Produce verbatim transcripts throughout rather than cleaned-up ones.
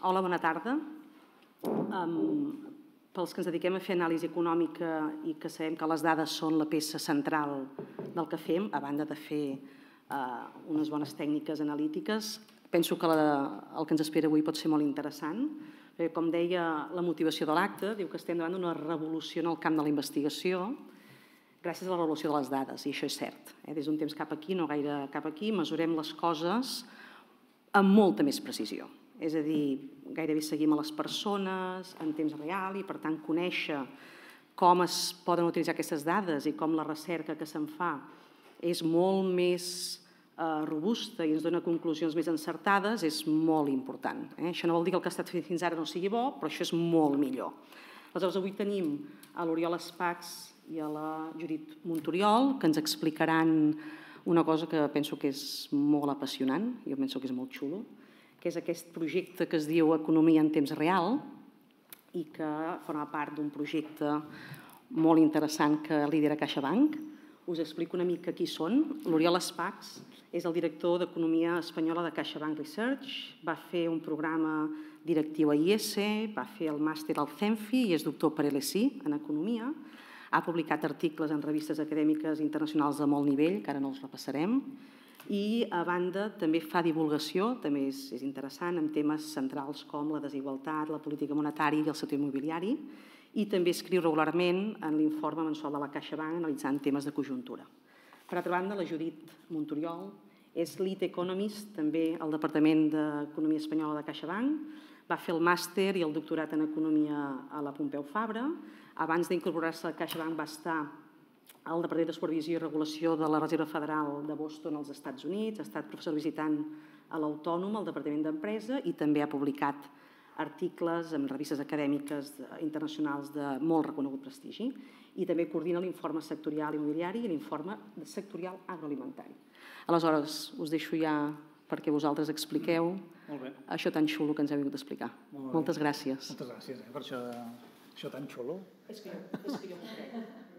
Hola, bona tarda. Pels que ens dediquem a fer anàlisi econòmica i que sabem que les dades són la peça central del que fem, a banda de fer unes bones tècniques analítiques, penso que el que ens espera avui pot ser molt interessant. Com deia la motivació de l'acte, diu que estem davant d'una revolució en el camp de la investigació gràcies a la revolució de les dades, i això és cert. Des d'un temps cap aquí, no gaire cap aquí, mesurem les coses amb molta més precisió. És a dir, gairebé seguim a les persones en temps real i, per tant, conèixer com es poden utilitzar aquestes dades i com la recerca que se'n fa és molt més robusta i ens dona conclusions més encertades, és molt important. Això no vol dir que el que ha estat fet fins ara no sigui bo, però això és molt millor. Aleshores, avui tenim a l'Oriol Espacs i a la Judit Montoriol, que ens explicaran una cosa que penso que és molt apassionant, jo penso que és molt xulo, que és aquest projecte que es diu Economia en temps real i que forma part d'un projecte molt interessant que lidera CaixaBank. Us explico una mica qui són. L'Oriol Espacs és el director d'Economia Espanyola de CaixaBank Research, va fer un programa directiu a I E S E, va fer el màster al CENFI i és doctor per L S I en Economia. Ha publicat articles en revistes acadèmiques internacionals de molt nivell, que ara no els repassarem, i a banda també fa divulgació, també és interessant, en temes centrals com la desigualtat, la política monetària i el sector immobiliari, i també escriu regularment en l'informe mensual de la CaixaBank analitzant temes de conjuntura. Per altra banda, la Judit Montoriol és lead economist també al Departament d'Economia Espanyola de CaixaBank, va fer el màster i el doctorat en Economia a la Pompeu Fabra. Abans d'incorporar-se a CaixaBank va estar al Departament de Supervisió i Regulació de la Reserva Federal de Boston als Estats Units, ha estat professor visitant a l'Autònom, al Departament d'Empresa, i també ha publicat articles en revistes acadèmiques internacionals de molt reconegut prestigi, i també coordina l'informe sectorial immobiliari i l'informe sectorial agroalimentari. Aleshores, us deixo ja perquè vosaltres expliqueu això tan xulo que ens heu vingut a explicar. Moltes gràcies. Moltes gràcies per això tan xulo. És que jo m'ho crec.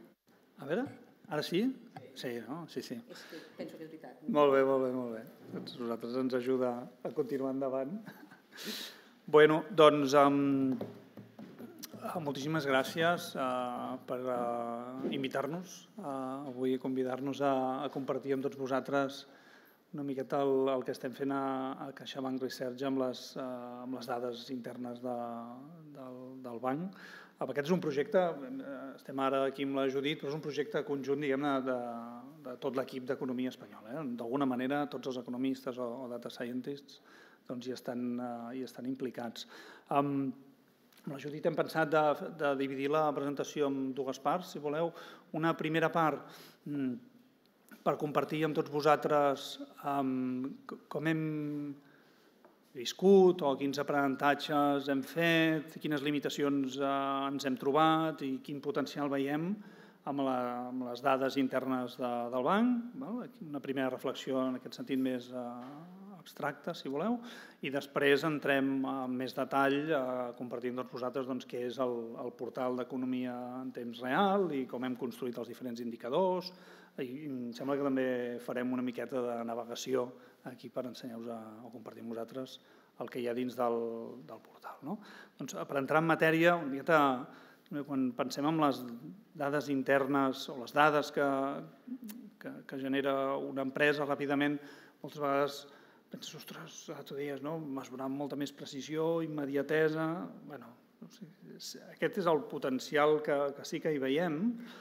A veure, ara sí? Sí, no? Sí, sí. És que penso que és veritat. Molt bé, molt bé, molt bé. A nosaltres ens ajuda a continuar endavant. Bueno, doncs, moltíssimes gràcies per invitar-nos avui, convidar-nos a compartir amb tots vosaltres una miqueta el que estem fent a CaixaBank Research amb les dades internes del banc. Aquest és un projecte, estem ara aquí amb la Judit, però és un projecte conjunt, diguem-ne, de tot l'equip d'economia espanyola. D'alguna manera, tots els economistes o data scientists hi estan implicats. Amb la Judit hem pensat de dividir la presentació en dues parts, si voleu. Una primera part per compartir amb tots vosaltres com hem viscut o quins aprenentatges hem fet, quines limitacions ens hem trobat i quin potencial veiem amb les dades internes del banc. Una primera reflexió en aquest sentit més abstracta, si voleu, i després entrem en més detall compartint amb vosaltres què és el portal d'economia en temps real i com hem construït els diferents indicadors. I em sembla que també farem una miqueta de navegació aquí per ensenyar-vos o compartir amb vosaltres el que hi ha dins del portal. Per entrar en matèria, quan pensem en les dades internes o les dades que genera una empresa ràpidament, moltes vegades penses, ostres, tu deies, mesurar amb molta més precisió, immediatesa. Aquest és el potencial que sí que hi veiem,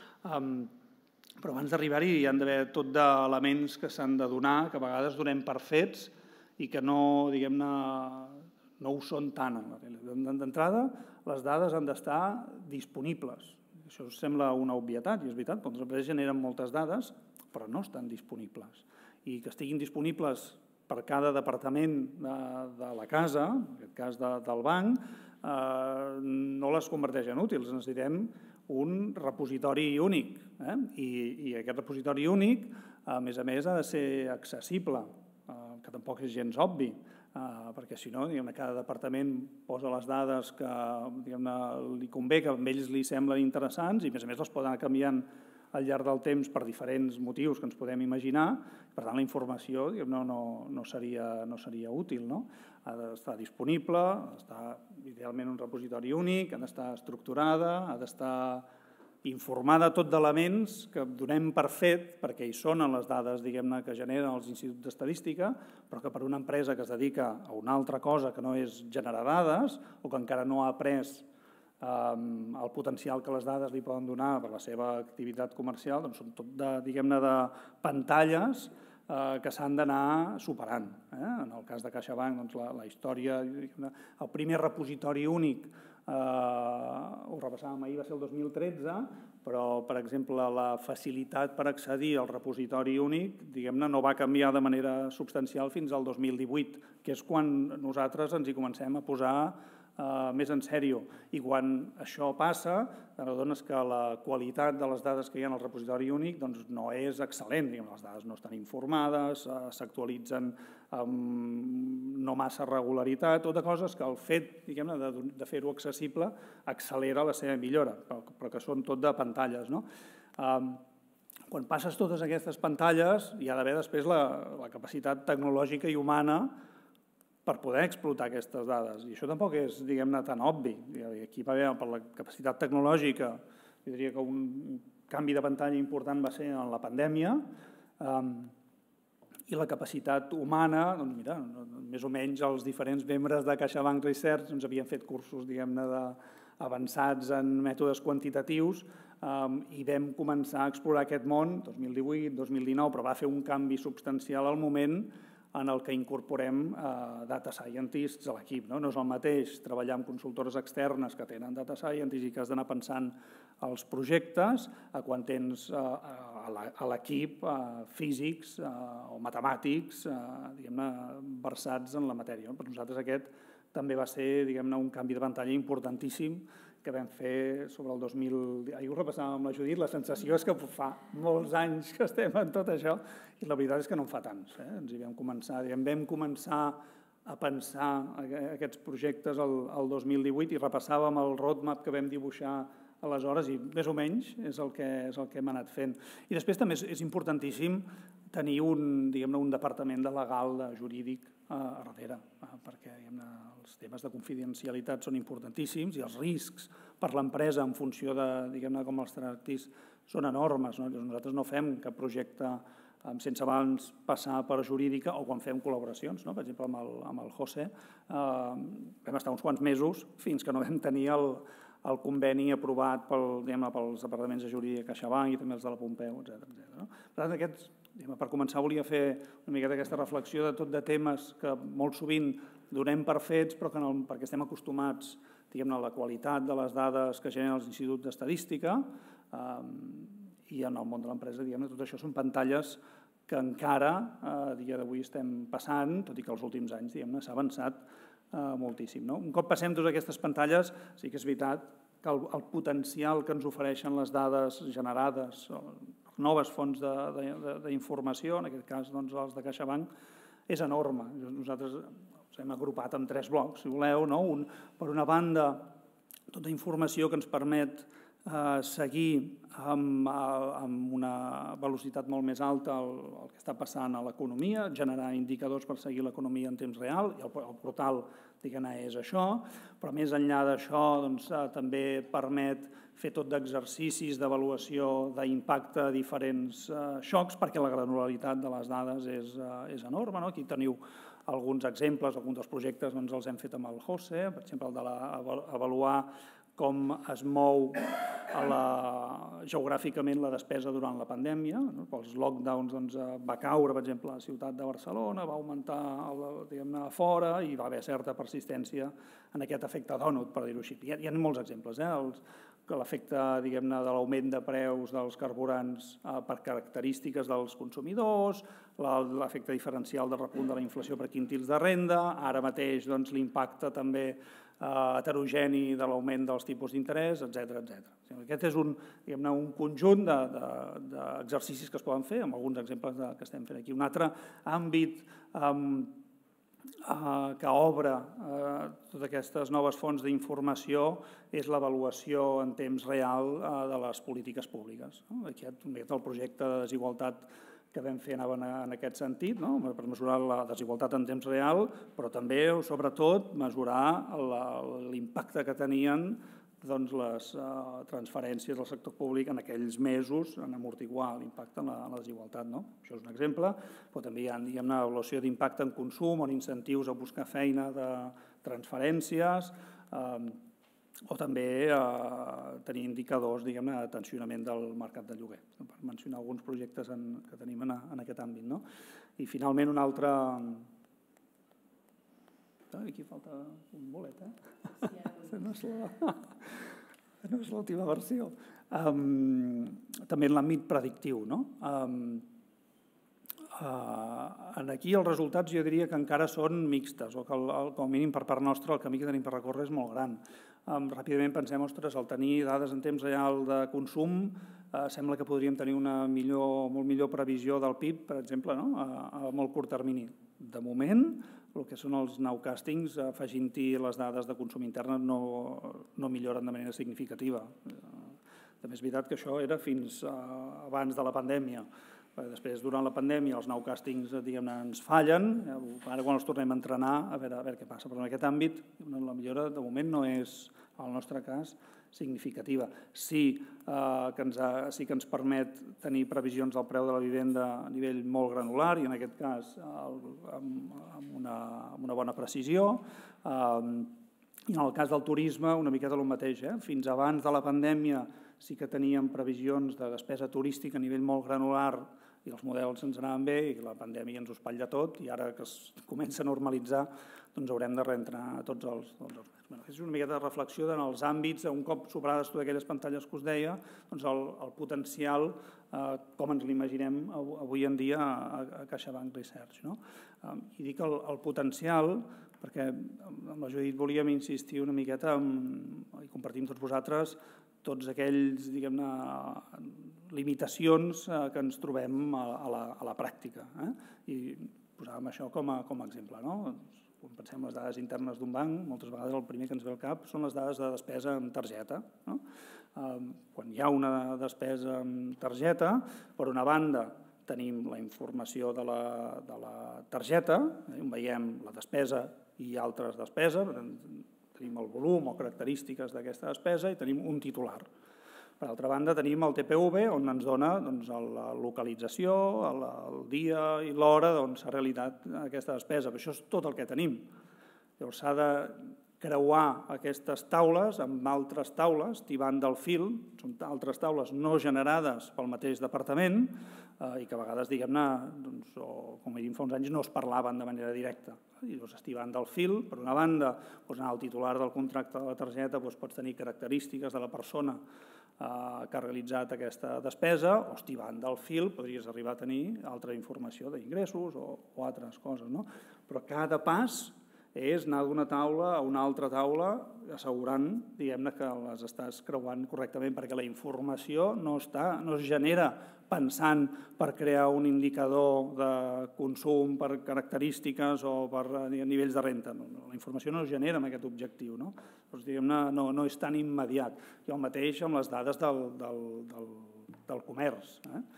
però abans d'arribar-hi hi ha d'haver tot d'elements que s'han de donar, que a vegades donem per fets i que no, diguem-ne, no ho són tant. D'entrada, les dades han d'estar disponibles. Això sembla una obvietat, i és veritat, perquè les empreses generen moltes dades, però no estan disponibles. I que estiguin disponibles per cada departament de la casa, en aquest cas del banc, no les converteix en útils. Necessitem un repositori únic. I aquest repositori únic, a més a més, ha de ser accessible, que tampoc és gens obvi, perquè si no, cada departament posa les dades que li convé, que a ells li semblen interessants i a més a més les poden anar canviant al llarg del temps per diferents motius que ens podem imaginar. Per tant, la informació no, no, no, seria, no seria útil. No? Ha d'estar disponible, ha d'estar idealment en un repositori únic, ha d'estar estructurada, ha d'estar informada tot d'elements que donem per fet, perquè hi són les dades diguem-ne que generen els instituts d'estadística, però que per una empresa que es dedica a una altra cosa que no és generar dades o que encara no ha après eh, el potencial que les dades li poden donar per la seva activitat comercial, doncs són tot de, diguem-ne, de pantalles eh, que s'han d'anar superant. Eh? En el cas de CaixaBank, doncs, la, la història, el primer repositori únic Uh, ho repassàvem ahir, va ser el dos mil tretze, però, per exemple, la facilitat per accedir al repositori únic, diguem-ne, no va canviar de manera substancial fins al dos mil divuit, que és quan nosaltres ens hi comencem a posar uh, més en sèrio. I quan això passa, t'adones que la qualitat de les dades que hi ha en el repositori únic doncs, no és excel·lent. Diguem, les dades no estan informades, uh, s'actualitzen amb no massa regularitat, tota coses que el fet diguem-ne de, de fer-ho accessible accelera la seva millora, però, però que són tot de pantalles. No? Um, quan passes totes aquestes pantalles hi ha d'haver després la, la capacitat tecnològica i humana per poder explotar aquestes dades. I això tampoc és, diguem-ne, tan obvi. Aquí va haver, per la capacitat tecnològica, jo diria que un canvi de pantalla important va ser en la pandèmia, um, i la capacitat humana, doncs mira, més o menys els diferents membres de CaixaBank Research ens havien fet cursos, diguem-ne, avançats en mètodes quantitatius um, i vam començar a explorar aquest món, dos mil divuit, dos mil dinou, però va fer un canvi substancial al moment en el que incorporem uh, data scientists a l'equip. No? no és el mateix treballar amb consultores externes que tenen data scientists i que has d'anar pensant els projectes a quan tens uh, a l'equip uh, físics uh, o matemàtics uh, diguem-ne versats en la matèria. Per nosaltres aquest també va ser diguem-ne un canvi de pantalla importantíssim que vam fer sobre el dos mil... Ahir ho repassàvem amb la Judit, la sensació és que fa molts anys que estem en tot això i la veritat és que no en fa tants. Eh? Ens hi vam començar, diguem, vam començar a pensar aquests projectes el, el dos mil divuit i repassàvem el roadmap que vam dibuixar aleshores i més o menys és el que, és el que hem anat fent. I després també és, és importantíssim tenir un, diguem-ne, un departament de legal, de jurídic eh, a darrere, eh, perquè diguem-ne, els temes de confidencialitat són importantíssims i els riscs per l'empresa en funció de diguem-ne, com els tractis són enormes. No? Nosaltres no fem cap projecte eh, sense abans passar per jurídica o quan fem col·laboracions, no? Per exemple, amb el, amb el José eh, vam estar uns quants mesos fins que no vam tenir el el conveni aprovat pel, diguem, pels departaments de jurídica CaixaBank i també els de la Pompeu, etcètera. No? Per tant, aquests, diguem, per començar volia fer una miqueta aquesta reflexió de tot de temes que molt sovint donem per fets però que no, perquè estem acostumats diguem, a la qualitat de les dades que generen els instituts d'estadística eh, i en el món de l'empresa diguem, tot això són pantalles que encara a dia d'avui estem passant, tot i que els últims anys s'ha avançat Uh, moltíssim. No? Un cop passem totes aquestes pantalles, sí que és veritat que el, el potencial que ens ofereixen les dades generades, noves fonts d'informació, en aquest cas doncs, els de CaixaBank, és enorme. Nosaltres ens hem agrupat en tres blocs, si voleu. No? Un, per una banda, tota informació que ens permet eh, seguir amb, amb una velocitat molt més alta el, el que està passant a l'economia, generar indicadors per seguir l'economia en temps real, i el, el portal diguem-ne és això, però més enllà d'això doncs, eh, també permet fer tot d'exercicis d'avaluació d'impacte a diferents eh, xocs, perquè la granularitat de les dades és, eh, és enorme. No? Aquí teniu alguns exemples, alguns dels projectes doncs, els hem fet amb el José, per exemple, el de la, avaluar com es mou a la, geogràficament la despesa durant la pandèmia. No? Pels lockdowns doncs, va caure, per exemple, a la ciutat de Barcelona, va augmentar diguem-ne, a fora i va haver certa persistència en aquest efecte dònut, per dir-ho així. Hi ha, hi ha molts exemples, eh? Els, l'efecte diguem-ne de l'augment de preus dels carburants eh, per característiques dels consumidors, l'efecte diferencial del repunt de la inflació per quintils de renda, ara mateix doncs, l'impacte també eh, heterogeni de l'augment dels tipus d'interès, etcètera, etcètera. Aquest és un, diguem-ne, un conjunt d'exercicis que es poden fer, amb alguns exemples de, que estem fent aquí. Un altre àmbit eh, que obre totes aquestes noves fonts d'informació és l'avaluació en temps real de les polítiques públiques. Aquest el projecte de desigualtat que vam fer anava en aquest sentit, per mesurar la desigualtat en temps real, però també, sobretot, mesurar l'impacte que tenien les transferències del sector públic en aquells mesos en amortiguar l'impacte en la desigualtat. Això és un exemple, però també hi ha una avaluació d'impacte en consum o en incentius a buscar feina de transferències o també tenir indicadors de tensionament del mercat de lloguer, per mencionar alguns projectes que tenim en aquest àmbit. I finalment un altre... Aquí falta un bolet, eh? No és l'última versió. També en l'àmbit predictiu. Aquí els resultats jo diria que encara són mixtes, o que com a mínim per part nostra el camí que tenim per recórrer és molt gran. Ràpidament pensem, ostres, al tenir dades en temps real de consum, sembla que podríem tenir una molt millor previsió del P I B, per exemple, a molt curt termini. De moment, el que són els nowcastings, afegint-hi les dades de consum intern, no milloren de manera significativa. També és veritat que això era fins abans de la pandèmia. Després, durant la pandèmia, els nowcastings ens fallen, ara quan els tornem a entrenar, a veure què passa. Però en aquest àmbit, la millora de moment no és, en el nostre cas, significativa. Sí que ens permet tenir previsions del preu de la vivenda a nivell molt granular i en aquest cas amb una bona precisió. I en el cas del turisme una miqueta el mateix. Fins abans de la pandèmia sí que teníem previsions de despesa turística a nivell molt granular i els models ens anaven bé i la pandèmia ens ho espatlla tot i ara que es comença a normalitzar doncs haurem de reentrenar tots els... És una miqueta de reflexió en els àmbits, un cop superades totes aquelles pantalles que us deia, el potencial, com ens l'imaginem avui en dia a CaixaBank Research. I dic el potencial perquè amb la Judit volíem insistir una miqueta i compartim tots vosaltres tots aquells, diguem-ne, limitacions que ens trobem a la pràctica. I posàvem això com a exemple. Quan pensem en les dades internes d'un banc, moltes vegades el primer que ens ve al cap són les dades de despesa amb targeta. Quan hi ha una despesa amb targeta, per una banda tenim la informació de la targeta, on veiem la despesa i altres despeses, tenim el volum o característiques d'aquesta despesa i tenim un titular. Per altra banda, tenim el T P V, on ens dona la localització, el dia i l'hora on s'ha realitzat aquesta despesa. Això és tot el que tenim. Llavors s'ha de creuar aquestes taules amb altres taules, tibant del fil, són altres taules no generades pel mateix departament i que a vegades, diguem-ne, com he dit fa uns anys, no es parlaven de manera directa. I llavors, estibant del fil, per una banda, el titular del contracte de la targeta pots tenir característiques de la persona que ha realitzat aquesta despesa, o estibant del fil podries arribar a tenir altra informació d'ingressos o altres coses. Però cada pas és anar d'una taula a una altra taula assegurant que les estàs creuant correctament perquè la informació no es genera pensant per crear un indicador de consum per característiques o per nivells de renta. La informació no es genera amb aquest objectiu. No és tan immediat. I el mateix amb les dades del comerç.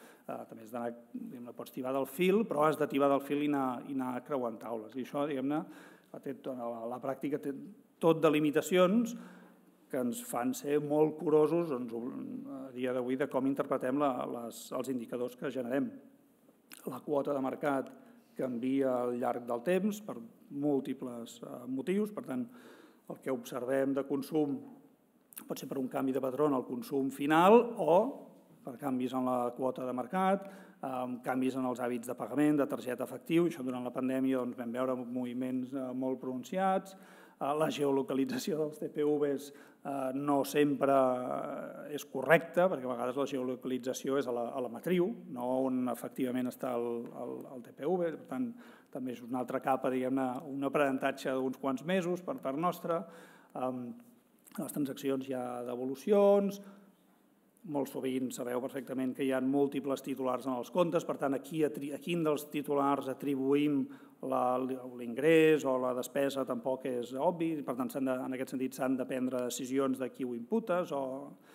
També pots tibar del fil, però has de tibar del fil i anar creuant taules. I això, diguem-ne, la pràctica té tot de limitacions que ens fan ser molt curosos a dia d'avui de com interpretem els indicadors que generem. La quota de mercat canvia al llarg del temps per múltiples motius, per tant, el que observem de consum pot ser per un canvi de patró en el consum final o per canvis en la quota de mercat, canvis en els hàbits de pagament, de targeta efectiu. Això durant la pandèmia vam veure moviments molt pronunciats. La geolocalització dels T P Vs no sempre és correcta, perquè a vegades la geolocalització és a la matriu, no on efectivament està el T P V. Per tant, també és una altra capa, diguem-ne, un aprenentatge d'uns quants mesos per part nostra. Les transaccions hi ha devolucions. molt sovint sabeu perfectament que hi ha múltiples titulars en els comptes, per tant, aquí a quin dels titulars atribuïm l'ingrés o la despesa tampoc és obvi, per tant, en aquest sentit s'han de prendre decisions de qui ho imputes, o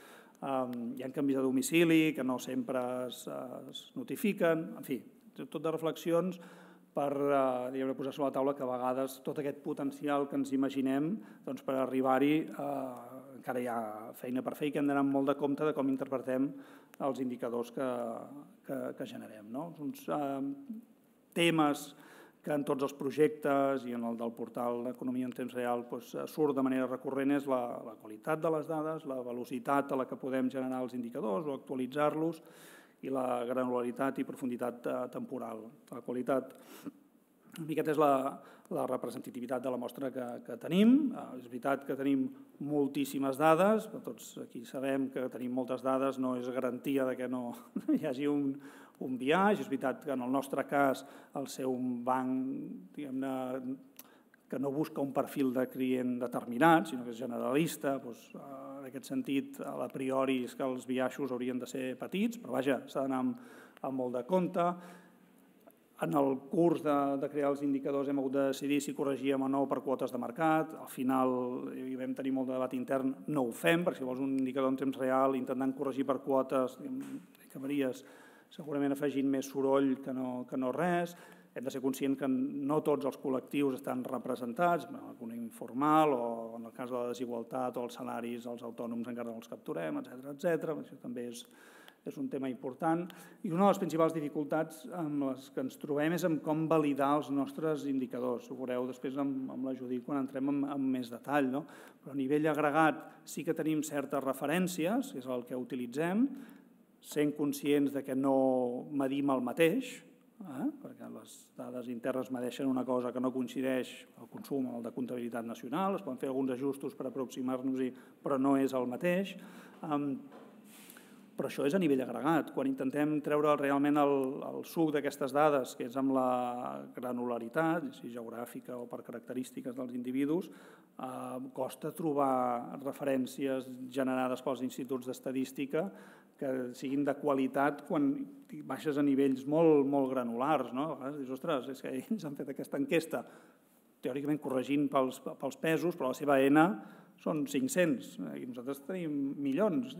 hi ha canvis de domicili que no sempre es notifiquen, en fi, tot de reflexions per posar sobre la taula que a vegades tot aquest potencial que ens imaginem per arribar-hi encara hi ha feina per fer i que hem d'anar molt de compte de com interpretem els indicadors que generem. Uns temes que en tots els projectes i en el del portal d'Economia en temps real surt de manera recurrent és la qualitat de les dades, la velocitat a la que podem generar els indicadors o actualitzar-los i la granularitat i profunditat temporal. La qualitat, una miqueta, és la representativitat de la mostra que tenim. És veritat que tenim moltíssimes dades, però tots aquí sabem que tenim moltes dades no és garantia que no hi hagi un biaix. És veritat que en el nostre cas el ser un banc, diguem-ne, que no busca un perfil de client determinat, sinó que és generalista, en aquest sentit, a priori és que els biaixos haurien de ser petits, però vaja, s'ha d'anar amb molt de compte. En el curs de crear els indicadors hem hagut de decidir si corregíem o no per quotes de mercat. Al final hi vam tenir molt de debat intern, no ho fem, perquè si vols un indicador en temps real intentant corregir per quotes acabaries segurament afegint més soroll que no res. Hem de ser conscients que no tots els col·lectius estan representats, l'economia informal o en el cas de la desigualtat o els salaris, els autònoms encara no els capturem, etcètera. Això també és un tema important. I una de les principals dificultats amb les que ens trobem és amb com validar els nostres indicadors. Ho veureu després amb la Judit quan entrem en més detall. Però a nivell agregat sí que tenim certes referències, que és el que utilitzem, sent conscients que no medim el mateix, perquè les dades internes medeixen una cosa que no coincideix el consum o el de comptabilitat nacional, es poden fer alguns ajustos per aproximar-nos-hi, però no és el mateix. Però això és a nivell agregat. Quan intentem treure realment el suc d'aquestes dades, que és amb la granularitat, si geogràfica o per característiques dels individus, costa trobar referències generades pels instituts d'estadística que siguin de qualitat quan baixes a nivells molt, molt granulars. A vegades dius, ostres, és que ells han fet aquesta enquesta teòricament corregint pels pesos, però la seva N són cinc-cents i nosaltres tenim milions.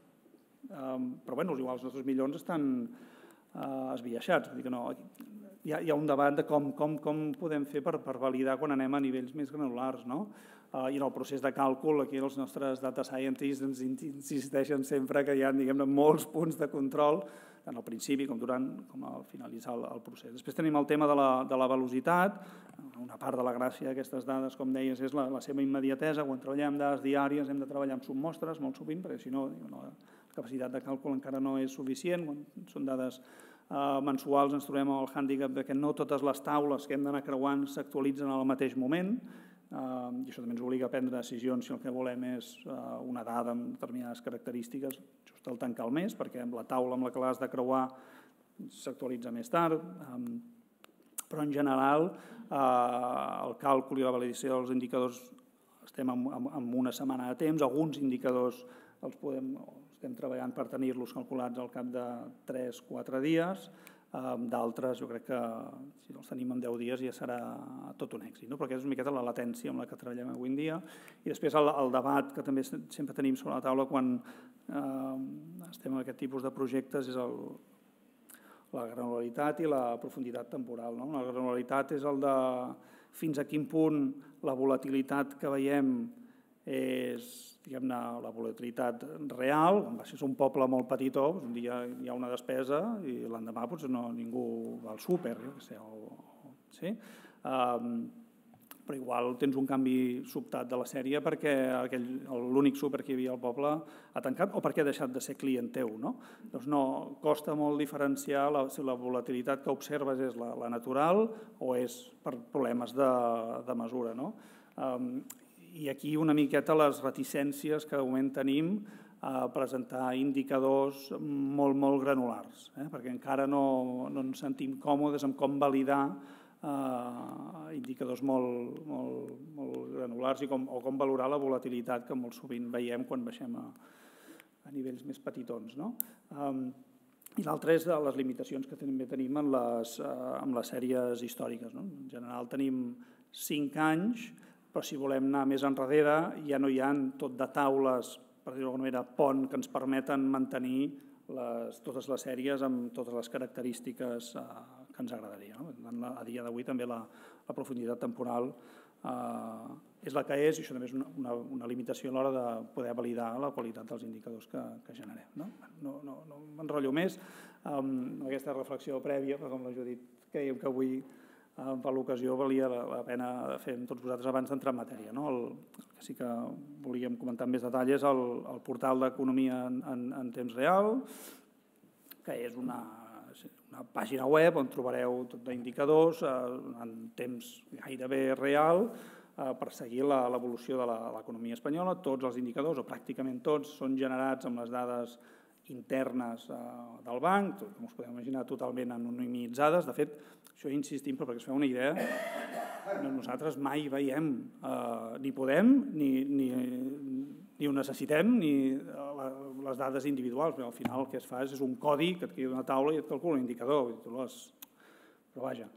Però bé, igual els nostres milions estan esbiaixats. Hi ha un debat de com podem fer per validar quan anem a nivells més granulars. I en el procés de càlcul, aquí els nostres data scientists ens insisteixen sempre que hi ha molts punts de control, tant al principi com durant com al finalitzar el procés. Després tenim el tema de la velocitat. Una part de la gràcia d'aquestes dades, com deies, és la seva immediatesa. Quan treballem amb dades diàries hem de treballar amb submostres molt sovint, perquè si no la capacitat de càlcul encara no és suficient. Quan són dades mensuals ens trobem el hàndicap que no totes les taules que hem d'anar creuant s'actualitzen al mateix moment, i això també ens obliga a prendre decisions si el que volem és una dada amb determinades característiques just al tancar el mes, perquè la taula amb la que l'has de creuar s'actualitza més tard. Però en general el càlcul i la validació dels indicadors estem en una setmana de temps. Alguns indicadors els podem, estem treballant per tenir-los calculats al cap de tres o quatre dies. D'altres, jo crec que si els tenim en deu dies ja serà tot un èxit, perquè és una miqueta la latència amb la que treballem avui en dia. I després el debat que també sempre tenim sobre la taula quan estem en aquest tipus de projectes és la granularitat i la profunditat temporal. La granularitat és el de fins a quin punt la volatilitat que veiem és la volatilitat real. Si és un poble molt petitó, un dia hi ha una despesa i l'endemà ningú va al súper. Però igual tens un canvi sobtat de la sèrie perquè l'únic súper que hi havia al poble ha tancat o perquè ha deixat de ser client teu. Doncs no, costa molt diferenciar si la volatilitat que observes és la natural o és per problemes de mesura. I aquí una miqueta les reticències que de moment tenim a presentar indicadors molt, molt granulars, perquè encara no ens sentim còmodes amb com validar indicadors molt granulars o com valorar la volatilitat que molt sovint veiem quan baixem a nivells més petitons. I l'altre és les limitacions que també tenim amb les sèries històriques. En general tenim cinc anys, però si volem anar més enrere ja no hi ha tot de taules, per dir-ho d'alguna manera, pont, que ens permeten mantenir totes les sèries amb totes les característiques que ens agradaria. A dia d'avui també la profunditat temporal és la que és i això també és una limitació a l'hora de poder validar la qualitat dels indicadors que generem. No m'enrotllo més amb aquesta reflexió prèvia, però com la Judit creiem que avui per l'ocasió valia la pena fer amb tots vosaltres abans d'entrar en matèria. El que sí que volíem comentar amb més detall és el portal d'Economia en temps real, que és una pàgina web on trobareu tot d'indicadors en temps gairebé real per seguir l'evolució de l'economia espanyola. Tots els indicadors, o pràcticament tots, són generats amb les dades internes del banc, com us podeu imaginar, totalment anonimitzades. De fet, això insistim, però perquè us feu una idea, nosaltres mai veiem, ni podem, ni ho necessitem, ni les dades individuals. Al final el que es fa és un codi que et queda una taula i et calcula un indicador. Però vaja,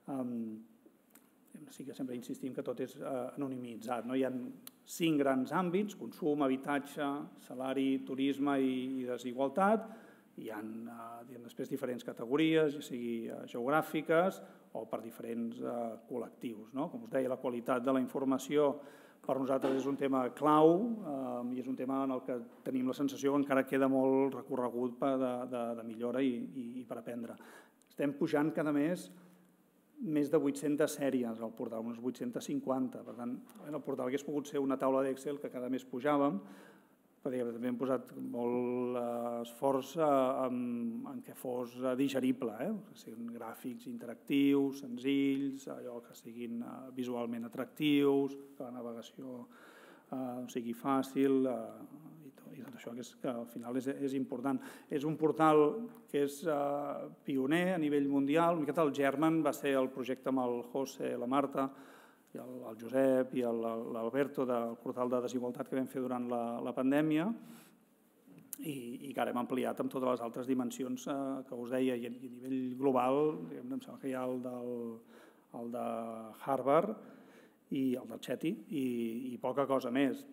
sí que sempre insistim que tot és anonimitzat. Hi ha cinc grans àmbits: consum, habitatge, salari, turisme i desigualtat. Hi ha després diferents categories, ja sigui geogràfiques o per diferents col·lectius. Com us deia, la qualitat de la informació per nosaltres és un tema clau i és un tema en el que tenim la sensació que encara queda molt recorregut de millora i per aprendre. Estem pujant cada mes més de vuit-centes sèries al portal, unes vuit-centes cinquanta. Per tant, el portal hauria pogut ser una taula d'Excel que cada mes pujàvem, perquè també hem posat molt esforç en què fos digerible, que siguin gràfics interactius, senzills, allò que siguin visualment atractius, que la navegació sigui fàcil i tot això, que al final és important. És un portal que és pioner a nivell mundial. Una miqueta el germen va ser el projecte amb el José, la Marta, el Josep i l'Alberto del portal de desigualtat que vam fer durant la pandèmia i que ara hem ampliat amb totes les altres dimensions que us deia. I a nivell global, em sembla que hi ha el de Harvard i el del Chetty i poca cosa més.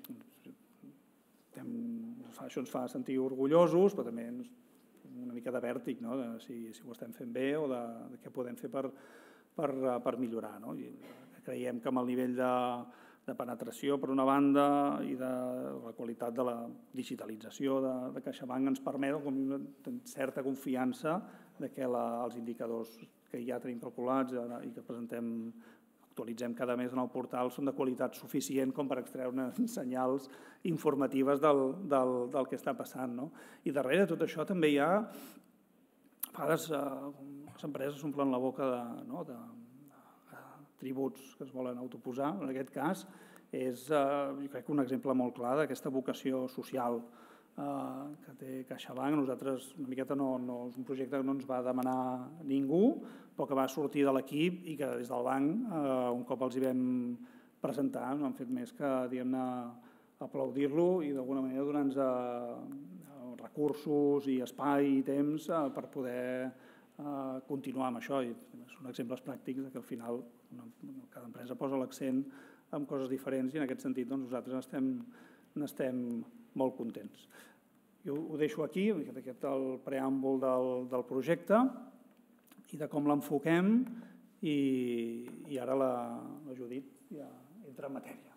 Això ens fa sentir orgullosos, però també una mica de vèrtic, si ho estem fent bé o de què podem fer per millorar. Creiem que amb el nivell de penetració, per una banda, i de la qualitat de la digitalització de CaixaBank ens permet certa confiança que els indicadors que ja tenim calculats i que presentem, actualitzem cada mes en el portal, són de qualitat suficient com per extreure senyals informatives del que està passant. I darrere de tot això també hi ha, a vegades les empreses s'omplen la boca de tributs que es volen autoposar. En aquest cas és, jo crec que un exemple molt clar d'aquesta vocació social que té CaixaBank. Nosaltres, una miqueta, és un projecte que no ens va demanar ningú, però que va sortir de l'equip i que des del banc, un cop els hi vam presentar, no han fet més que aplaudir-lo i d'alguna manera donar-nos recursos i espai i temps per poder continuar amb això. Són exemples pràctics que al final cada empresa posa l'accent en coses diferents i en aquest sentit nosaltres n'estem molt contents. Jo ho deixo aquí, aquest és el preàmbul del projecte i de com l'enfoquem i ara la Judit ja entra en matèria.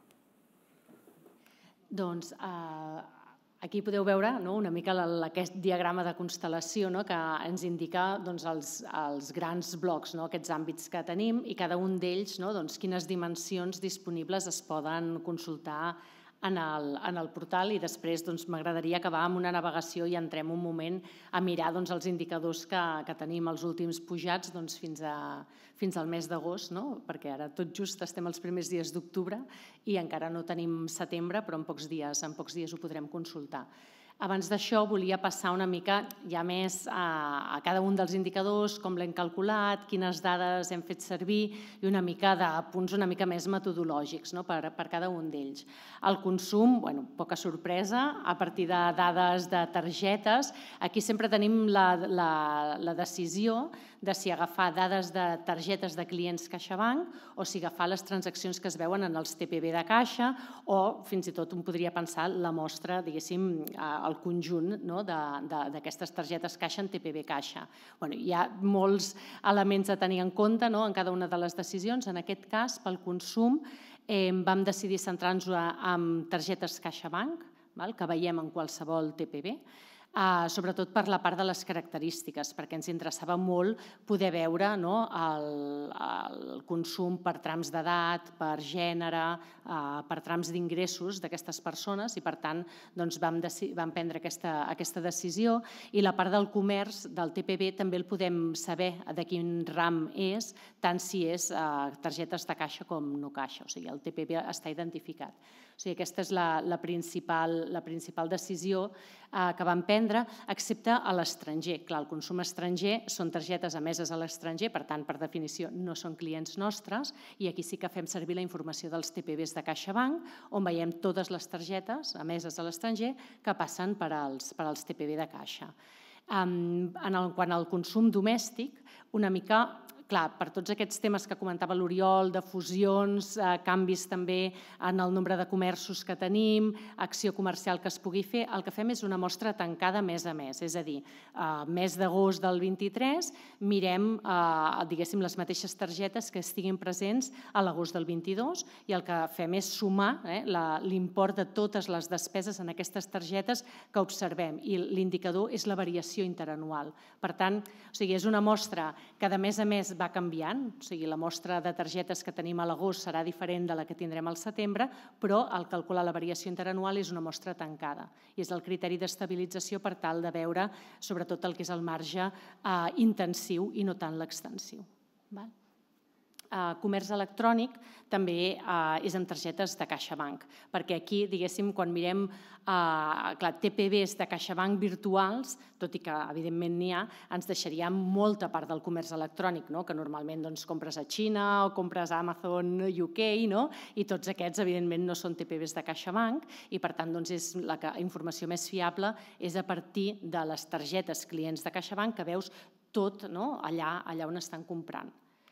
Doncs aquí podeu veure una mica aquest diagrama de constel·lació que ens indica els grans blocs, aquests àmbits que tenim i cada un d'ells quines dimensions disponibles es poden consultar en el portal i després m'agradaria acabar amb una navegació i entrem un moment a mirar els indicadors que tenim els últims pujats fins al mes d'agost, perquè ara tot just estem als primers dies d'octubre i encara no tenim setembre, però en pocs dies ho podrem consultar. Abans d'això volia passar una mica ja més a, a cada un dels indicadors, com l'hem calculat, quines dades hem fet servir i una mica de punts una mica més metodològics, no? per, per cada un d'ells. El consum, bueno, poca sorpresa, a partir de dades de targetes, aquí sempre tenim la, la, la decisió de si agafar dades de targetes de clients CaixaBank o si agafar les transaccions que es veuen en els T P V de Caixa o fins i tot un podria pensar la mostra, diguéssim, el conjunt d'aquestes targetes Caixa en T P V Caixa. Hi ha molts elements a tenir en compte en cada una de les decisions. En aquest cas, pel consum, vam decidir centrar-nos en targetes CaixaBank, que veiem en qualsevol T P V, sobretot per la part de les característiques, perquè ens interessava molt poder veure el consum per trams d'edat, per gènere, per trams d'ingressos d'aquestes persones i, per tant, vam prendre aquesta decisió. I la part del comerç, del T P V, també el podem saber de quin ram és, tant si és targetes de Caixa com no Caixa. O sigui, el T P V està identificat. O sigui, aquesta és la principal decisió que vam prendre, excepte a l'estranger. Clar, el consum estranger són targetes emeses a l'estranger, per tant, per definició, no són clients nostres, i aquí sí que fem servir la informació dels T P Vs de CaixaBank, on veiem totes les targetes emeses a l'estranger que passen per als T P V de Caixa. Quant al consum domèstic, una mica... Clar, per tots aquests temes que comentava l'Oriol, de fusions, canvis també en el nombre de comerços que tenim, acció comercial que es pugui fer, el que fem és una mostra tancada mes a mes. És a dir, mes d'agost del vint-i-tres mirem, diguéssim, les mateixes targetes que estiguin presents a l'agost del vint-i-dos i el que fem és sumar l'import de totes les despeses en aquestes targetes que observem i l'indicador és la variació interanual. Per tant, és una mostra que de mes a mes va canviant, o sigui, la mostra de targetes que tenim a l'agost serà diferent de la que tindrem al setembre, però al calcular la variació interanual és una mostra tancada i és el criteri d'estabilització per tal de veure sobretot el que és el marge intensiu i no tant l'extensiu. Comerç electrònic també és amb targetes de CaixaBank, perquè aquí, diguéssim, quan mirem T P Vs de CaixaBank virtuals, tot i que evidentment n'hi ha, ens deixaria molta part del comerç electrònic, que normalment compres a Xina o compres a Amazon U K, i tots aquests, evidentment, no són T P Vs de CaixaBank i, per tant, la informació més fiable és a partir de les targetes clients de CaixaBank que veus tot allà on estan comprant.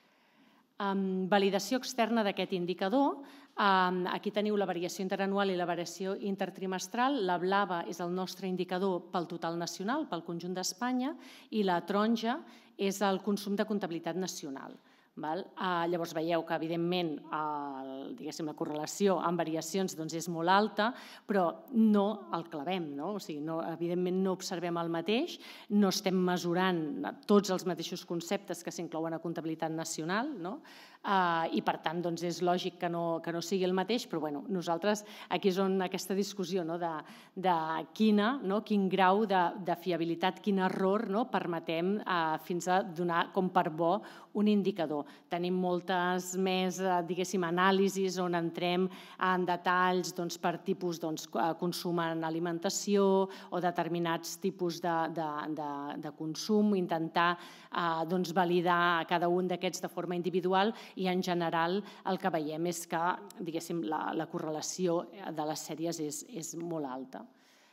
Validació externa d'aquest indicador. Aquí teniu la variació interanual i la variació intertrimestral. La blava és el nostre indicador pel total nacional, pel conjunt d'Espanya, i la taronja és el consum de comptabilitat nacional. Llavors veieu que, evidentment, la correlació amb variacions és molt alta, però no el clavem, evidentment no observem el mateix, no estem mesurant tots els mateixos conceptes que s'inclouen a comptabilitat nacional, i per tant és lògic que no sigui el mateix, però nosaltres aquí és on aquesta discussió de quin grau de fiabilitat, quin error permetem fins a donar com per bo un indicador. Tenim moltes més, diguéssim, anàlisis on entrem en detalls per tipus de consum en alimentació o determinats tipus de consum, intentar validar cada un d'aquests de forma individual i, en general, el que veiem és que, diguéssim, la correlació de les sèries és molt alta.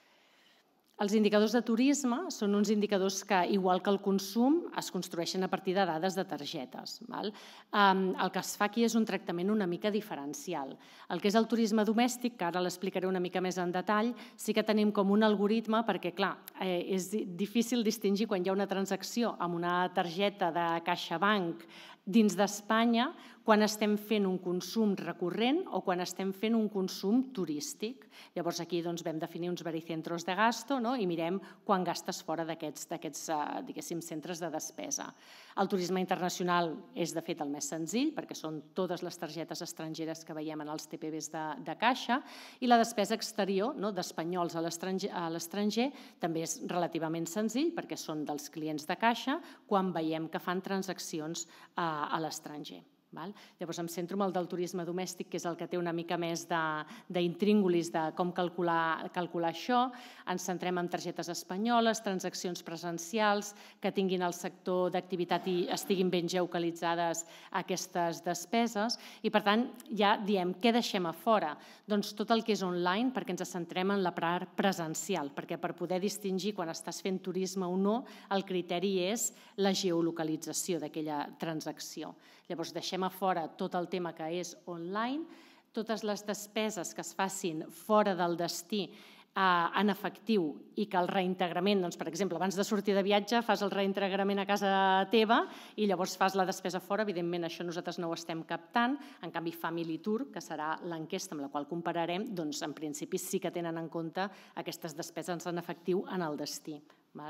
Els indicadors de turisme són uns indicadors que, igual que el consum, es construeixen a partir de dades de targetes. El que es fa aquí és un tractament una mica diferencial. El que és el turisme domèstic, que ara l'explicaré una mica més en detall, sí que tenim com un algoritme perquè, clar, és difícil distingir quan hi ha una transacció amb una targeta de CaixaBank dins d'Espanya quan estem fent un consum recurrent o quan estem fent un consum turístic. Llavors aquí vam definir uns vericentros de gasto i mirem quan gastes fora d'aquests centres de despesa. El turisme internacional és de fet el més senzill perquè són totes les targetes estrangeres que veiem en els T P Vs de Caixa i la despesa exterior d'espanyols a l'estranger també és relativament senzill perquè són dels clients de Caixa quan veiem que fan transaccions a l'estranger. Llavors em centro en el del turisme domèstic, que és el que té una mica més d'intríngulis de com calcular això. Ens centrem en targetes espanyoles, transaccions presencials, que tinguin el sector d'activitat i estiguin ben geolocalitzades aquestes despeses. I per tant ja diem, què deixem a fora? Doncs tot el que és online, perquè ens centrem en la part presencial, perquè per poder distingir quan estàs fent turisme o no, el criteri és la geolocalització d'aquella transacció. Llavors deixem a fora tot el tema que és online, totes les despeses que es facin fora del destí en efectiu i que el reintegrament, doncs, per exemple, abans de sortir de viatge fas el reintegrament a casa teva i llavors fas la despesa fora. Evidentment, això nosaltres no ho estem captant. En canvi, Family Tour, que serà l'enquesta amb la qual compararem, doncs en principi sí que tenen en compte aquestes despeses en efectiu en el destí.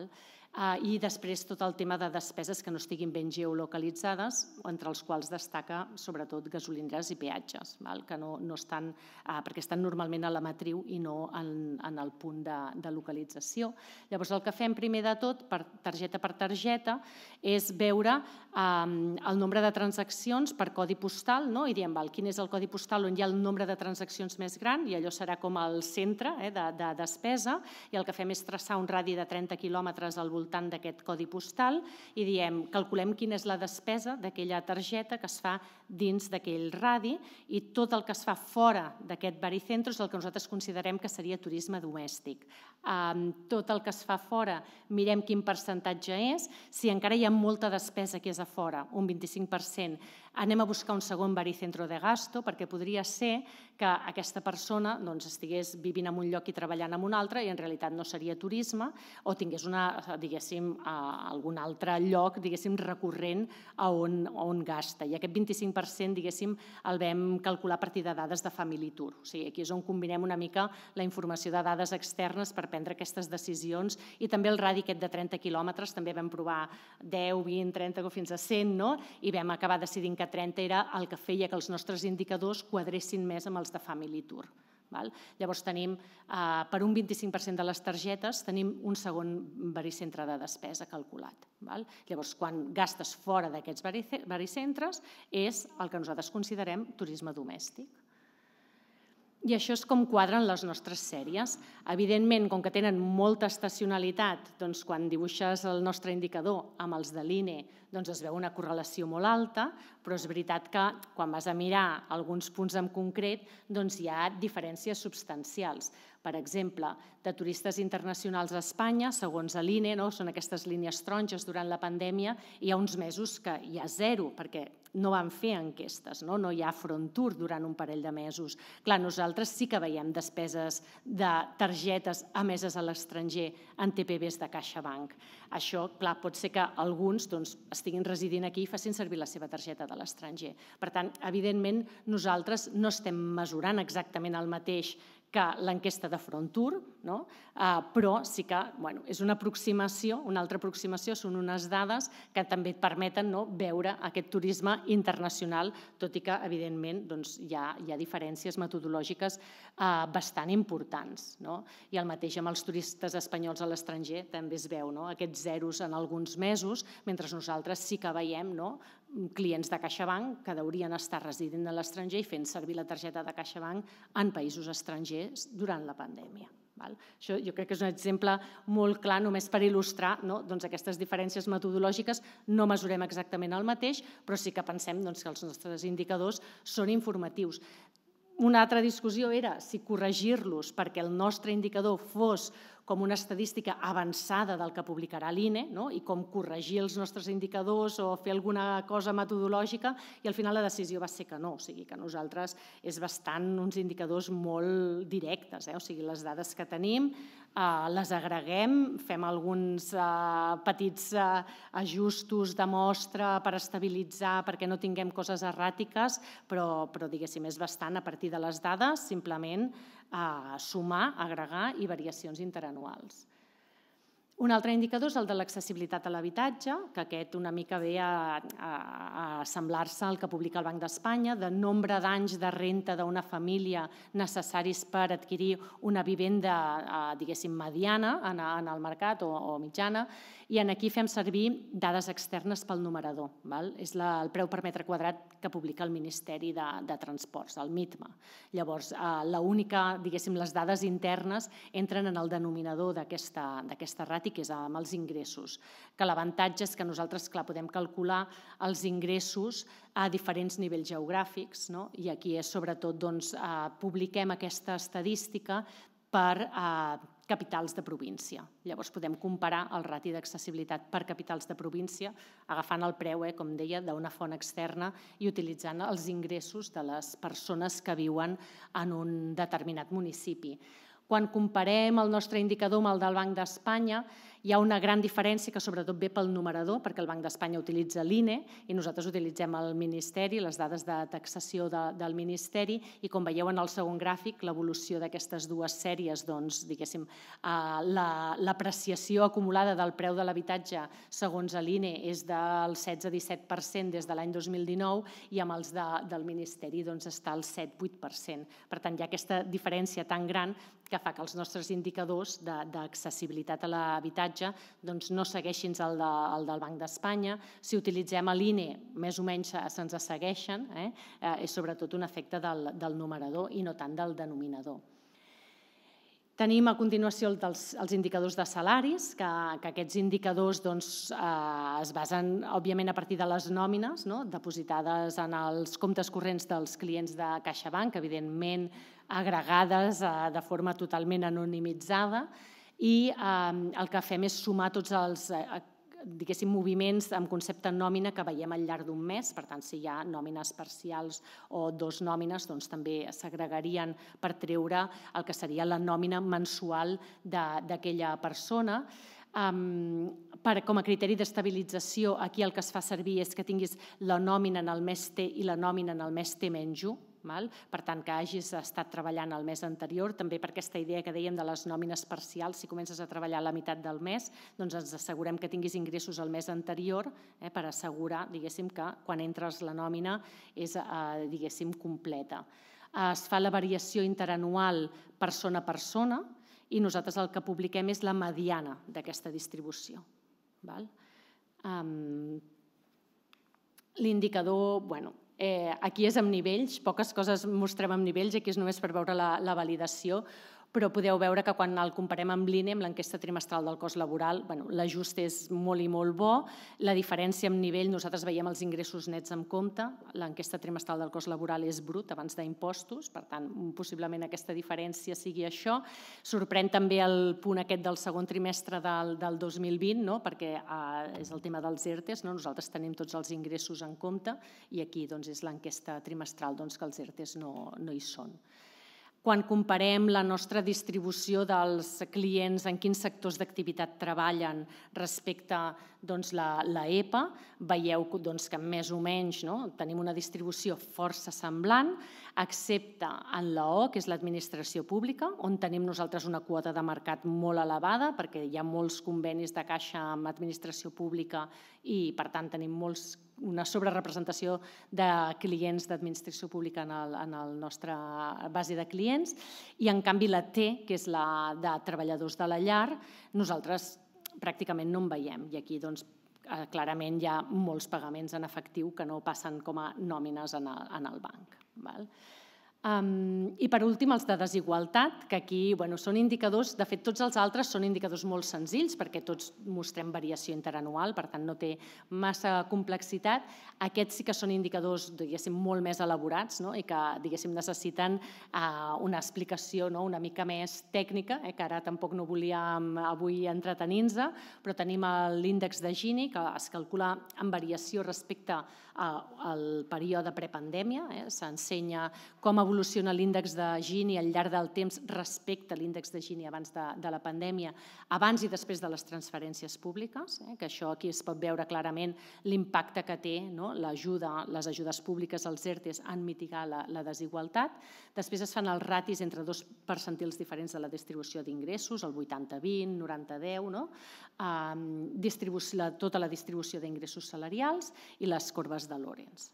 I després tot el tema de despeses que no estiguin ben geolocalitzades, entre els quals destaca sobretot gasolineres i peatges, que no estan, perquè estan normalment a la matriu i no en el punt de localització. Llavors el que fem primer de tot, targeta per targeta, és veure el nombre de transaccions per codi postal i diem quin és el codi postal on hi ha el nombre de transaccions més gran i allò serà com el centre de despesa i el que fem és traçar un radi de trenta quilòmetres al voltant d'aquest codi postal i diem, calculem quina és la despesa d'aquella targeta que es fa dins d'aquell radi i tot el que es fa fora d'aquest baricentro és el que nosaltres considerem que seria turisme domèstic. Tot el que es fa fora, mirem quin percentatge és. Si encara hi ha molta despesa que és a fora, un vint-i-cinc per cent, anem a buscar un segon baricentro de gasto perquè podria ser que aquesta persona estigués vivint en un lloc i treballant en un altre i en realitat no seria turisme o tingués algun altre lloc recurrent on gasta. I aquest vint-i-cinc per cent el vam calcular a partir de dades de Family Tour. Aquí és on combinem una mica la informació de dades externes per prendre aquestes decisions i també el radi aquest de trenta quilòmetres, també vam provar deu, vint, trenta o fins a cent i vam acabar decidint que trenta era el que feia que els nostres indicadors quadressin més amb els de Family Tour. Llavors tenim, per un vint-i-cinc per cent de les targetes, tenim un segon baricentre de despesa calculat. Llavors, quan gastes fora d'aquests baricentres, és el que nosaltres considerem turisme domèstic. I això és com quadren les nostres sèries. Evidentment, com que tenen molta estacionalitat, quan dibuixes el nostre indicador amb els de l'I N E es veu una correlació molt alta, però és veritat que quan vas a mirar alguns punts en concret hi ha diferències substancials. Per exemple, de turistes internacionals a Espanya, segons l'I N E, són aquestes línies taronges durant la pandèmia, hi ha uns mesos que hi ha zero, perquè no van fer enquestes, no hi ha front tour durant un parell de mesos. Clar, nosaltres sí que veiem despeses de targetes emeses a l'estranger en T P Bs de CaixaBank. Això, clar, pot ser que alguns estiguin residint aquí i facin servir la seva targeta de l'estranger. Per tant, evidentment, nosaltres no estem mesurant exactament el mateix que l'enquesta de Front Tour, però sí que és una aproximació, una altra aproximació, són unes dades que també et permeten veure aquest turisme internacional, tot i que, evidentment, hi ha diferències metodològiques bastant importants. I el mateix amb els turistes espanyols a l'estranger també es veu, aquests zeros en alguns mesos, mentre nosaltres sí que veiem clients de CaixaBank que haurien estar residint a l'estranger i fent servir la targeta de CaixaBank en països estrangers durant la pandèmia. Això jo crec que és un exemple molt clar només per il·lustrar aquestes diferències metodològiques. No mesurem exactament el mateix, però sí que pensem que els nostres indicadors són informatius. Una altra discussió era si corregir-los perquè el nostre indicador fos com una estadística avançada del que publicarà l'I N E i com corregir els nostres indicadors o fer alguna cosa metodològica i al final la decisió va ser que no, o sigui que nosaltres és bastant uns indicadors molt directes, o sigui les dades que tenim les agreguem, fem alguns petits ajustos de mostra per estabilitzar perquè no tinguem coses erràtiques, però diguéssim és bastant a partir de les dades simplement sumar, agregar i variacions interanuals. Un altre indicador és el de l'accessibilitat a l'habitatge, que aquest una mica ve a, a, a semblar-se al que publica el Banc d'Espanya, de nombre d'anys de renta d'una família necessaris per adquirir una vivenda, eh, diguéssim, mediana en, en el mercat o, o mitjana, i en aquí fem servir dades externes pel numerador. Val? És la, el preu per metre quadrat que publica el Ministeri de, de Transports, el MITMA. Llavors, eh, l'única, diguéssim, les dades internes entren en el denominador d'aquesta ràtio, que és amb els ingressos. Que l'avantatge és que nosaltres, clar, podem calcular els ingressos a diferents nivells geogràfics, no? I aquí és sobretot, doncs, eh, publiquem aquesta estadística per eh, capitals de província. Llavors podem comparar el rati d'accessibilitat per capitals de província agafant el preu, eh, com deia, d'una font externa i utilitzant els ingressos de les persones que viuen en un determinat municipi. Quan comparem el nostre indicador amb el del Banc d'Espanya, hi ha una gran diferència que sobretot ve pel numerador, perquè el Banc d'Espanya utilitza l'I N E i nosaltres utilitzem el Ministeri, les dades de taxació de, del Ministeri, i com veieu en el segon gràfic, l'evolució d'aquestes dues sèries, doncs, diguéssim, eh, l'apreciació acumulada del preu de l'habitatge segons l'I N E és del setze a disset per cent des de l'any dos mil dinou i amb els de, del Ministeri doncs, està al set a vuit per cent. Per tant, hi ha aquesta diferència tan gran que fa que els nostres indicadors d'accessibilitat a l'habitatge doncs no segueixin el, de, el del Banc d'Espanya. Si utilitzem l'I N E, més o menys se'ns segueixen, eh? Eh, és sobretot un efecte del, del numerador i no tant del denominador. Tenim a continuació els, els indicadors de salaris, que, que aquests indicadors doncs, eh, es basen, òbviament, a partir de les nòmines, no? Depositades en els comptes corrents dels clients de CaixaBank, evidentment agregades eh, de forma totalment anonimitzada, i eh, el que fem és sumar tots els eh, diguéssim, moviments amb concepte nòmina que veiem al llarg d'un mes. Per tant, si hi ha nòmines parcials o dos nòmines, doncs també s'agregarien per treure el que seria la nòmina mensual d'aquella persona. Um, per, com a criteri d'estabilització, aquí el que es fa servir és que tinguis la nòmina en el mes T i la nòmina en el mes T menys u. Val? Per tant, que hagis estat treballant el mes anterior, també per aquesta idea que dèiem de les nòmines parcials, si comences a treballar a la meitat del mes, doncs ens assegurem que tinguis ingressos el mes anterior, eh, per assegurar, diguéssim, que quan entres la nòmina és, eh, diguéssim, completa. Es fa la variació interanual persona a persona i nosaltres el que publiquem és la mediana d'aquesta distribució. Val? Um, L'indicador, bueno, Eh, aquí és amb nivells, poques coses mostrem amb nivells, aquí és només per veure la, la validació, però podeu veure que quan el comparem amb l'I N E, amb l'enquesta trimestral del cost laboral, bueno, l'ajust és molt i molt bo. La diferència amb nivell, nosaltres veiem els ingressos nets en compte, l'enquesta trimestral del cost laboral és brut abans d'impostos, per tant, possiblement aquesta diferència sigui això. Sorprèn també el punt aquest del segon trimestre del, del dos mil vint, no? Perquè eh, és el tema dels ERTEs, no? Nosaltres tenim tots els ingressos en compte i aquí doncs, és l'enquesta trimestral doncs, que els ERTEs no, no hi són. Quan comparem la nostra distribució dels clients, en quins sectors d'activitat treballen respecte a doncs, la, la E P A, veieu doncs, que més o menys no, tenim una distribució força semblant, excepte en l'A O, que és l'administració pública, on tenim nosaltres una quota de mercat molt elevada, perquè hi ha molts convenis de caixa amb administració pública i, per tant, tenim molts una sobrerepresentació de clients d'administració pública en el, en el nostre base de clients i, en canvi, la T, que és la de treballadors de la llar, nosaltres pràcticament no en veiem i aquí doncs, clarament hi ha molts pagaments en efectiu que no passen com a nòmines en el, en el banc. Val? Um, I per últim els de desigualtat, que aquí bueno, són indicadors, de fet tots els altres són indicadors molt senzills perquè tots mostrem variació interanual, per tant no té massa complexitat. Aquests sí que són indicadors diguéssim molt més elaborats no? I que diguéssim necessiten uh, una explicació no? Una mica més tècnica, eh? Que ara tampoc no volíem avui entretenir-nos, però tenim l'índex de Gini que es calcula en variació respecte al període prepandèmia, eh? S'ensenya com ha evoluciona l'índex de Gini al llarg del temps respecte a l'índex de Gini abans de la pandèmia, abans i després de les transferències públiques, que això aquí es pot veure clarament l'impacte que té les ajudes públiques, els ERTEs, en mitigar la desigualtat. Després es fan els ratis entre dos percentils diferents de la distribució d'ingressos, el vuitanta vint, noranta deu, tota la distribució d'ingressos salarials i les corbes de Lorenz.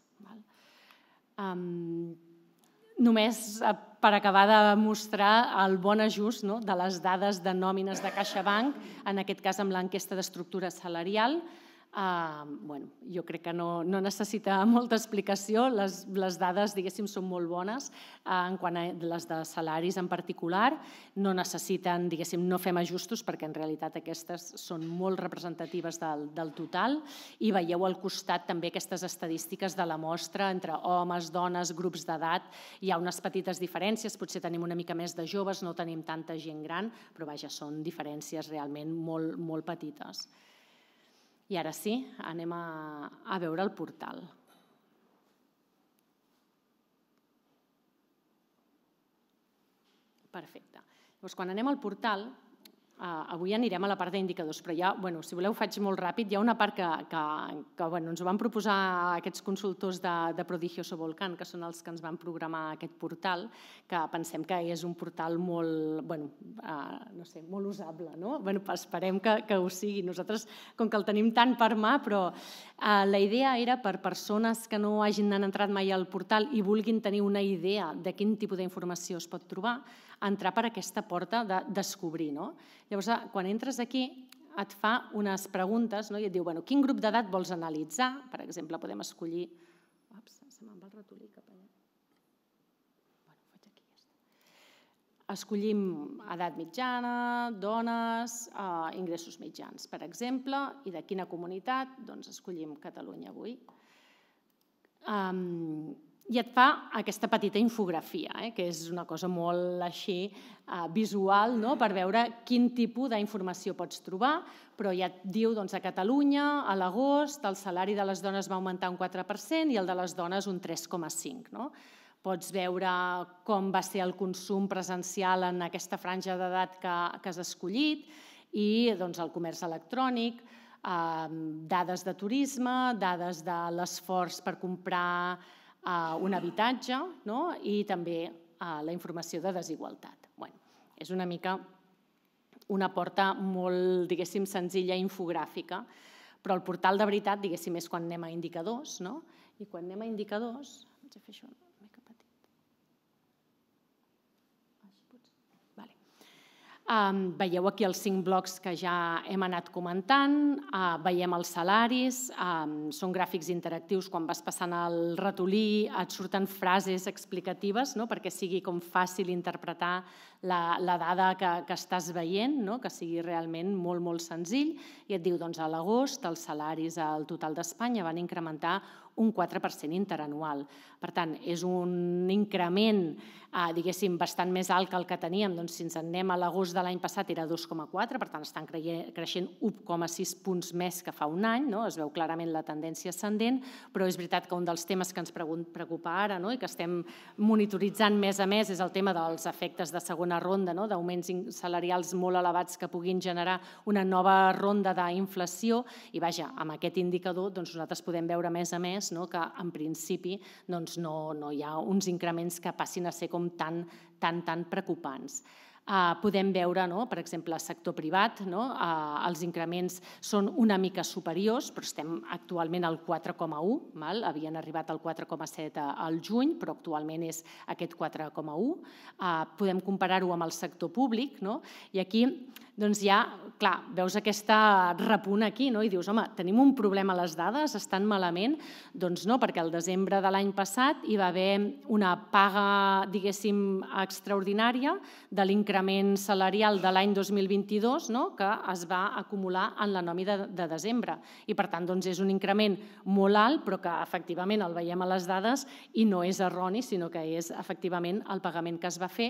Només per acabar de mostrar el bon ajust de les dades de nòmines de CaixaBank, en aquest cas amb l'enquesta d'estructura salarial. Jo crec que no necessita molta explicació, les dades, diguéssim, són molt bones, en quant a les de salaris en particular, no necessiten, diguéssim, no fem ajustos perquè en realitat aquestes són molt representatives del total i veieu al costat també aquestes estadístiques de la mostra entre homes, dones, grups d'edat, hi ha unes petites diferències, potser tenim una mica més de joves, no tenim tanta gent gran, però vaja, són diferències realment molt petites. I ara sí, anem a veure el portal. Perfecte. Llavors, quan anem al portal, avui anirem a la part d'indicadors, però ja, si voleu, ho faig molt ràpid. Hi ha una part que ens ho van proposar aquests consultors de Prodigioso Volcán, que són els que ens van programar aquest portal, que pensem que és un portal molt, no sé, molt usable, no? Esperem que ho sigui. Nosaltres, com que el tenim tant per mà, però la idea era per persones que no hagin entrat mai al portal i vulguin tenir una idea de quin tipus d'informació es pot trobar, entrar per aquesta porta de descobrir. Llavors, quan entres aquí, et fa unes preguntes i et diu quin grup d'edat vols analitzar. Per exemple, podem escollir... Ups, se me'n va el ratolí cap allà. Ho faig aquí, ja està. Escollim edat mitjana, dones, ingressos mitjans, per exemple, i de quina comunitat, doncs escollim Catalunya avui. I et fa aquesta petita infografia, que és una cosa molt així visual per veure quin tipus d'informació pots trobar, però ja et diu a Catalunya, a l'agost, el salari de les dones va augmentar un quatre per cent i el de les dones un tres coma cinc per cent. Pots veure com va ser el consum presencial en aquesta franja d'edat que has escollit i el comerç electrònic, dades de turisme, dades de l'esforç per comprar un habitatge i també la informació de desigualtat. És una mica una porta molt, diguéssim, senzilla, infogràfica, però el portal de veritat, diguéssim, és quan anem a indicadors, i quan anem a indicadors... Vaig a fer això una mica petit. Veieu aquí els cinc blocs que ja hem anat comentant, veiem els salaris, són gràfics interactius, quan vas passant el ratolí et surten frases explicatives perquè sigui com fàcil interpretar la dada que estàs veient, que sigui realment molt, molt senzill, i et diu, doncs, a l'agost els salaris al total d'Espanya van incrementar un quatre per cent interanual. Per tant, és un increment, diguéssim, bastant més alt que el que teníem. Doncs si ens anem a l'agost de l'any passat era dos coma quatre, per tant, estan creixent un coma sis punts més que fa un any, es veu clarament la tendència ascendent, però és veritat que un dels temes que ens preocupa ara i que estem monitoritzant més a més és el tema dels efectes de segona ronda, d'augments salarials molt elevats que puguin generar una nova ronda d'inflació i, vaja, amb aquest indicador nosaltres podem veure més a més que en principi no hi ha uns increments que passin a ser com tan, tan, tan preocupants. Podem veure, per exemple, al sector privat, els increments són una mica superiors, però estem actualment al quatre coma u, havien arribat al quatre coma set al juny, però actualment és aquest quatre coma u. Podem comparar-ho amb el sector públic, i aquí ja, clar, veus aquesta repunt aquí i dius, home, tenim un problema a les dades, estan malament? Doncs no, perquè al desembre de l'any passat hi va haver una paga, diguéssim, extraordinària de l'increment salarial de l'any dos mil vint-i-dos que es va acumular en la nòmina de desembre. I, per tant, és un increment molt alt, però que efectivament el veiem a les dades i no és erroni, sinó que és efectivament el pagament que es va fer.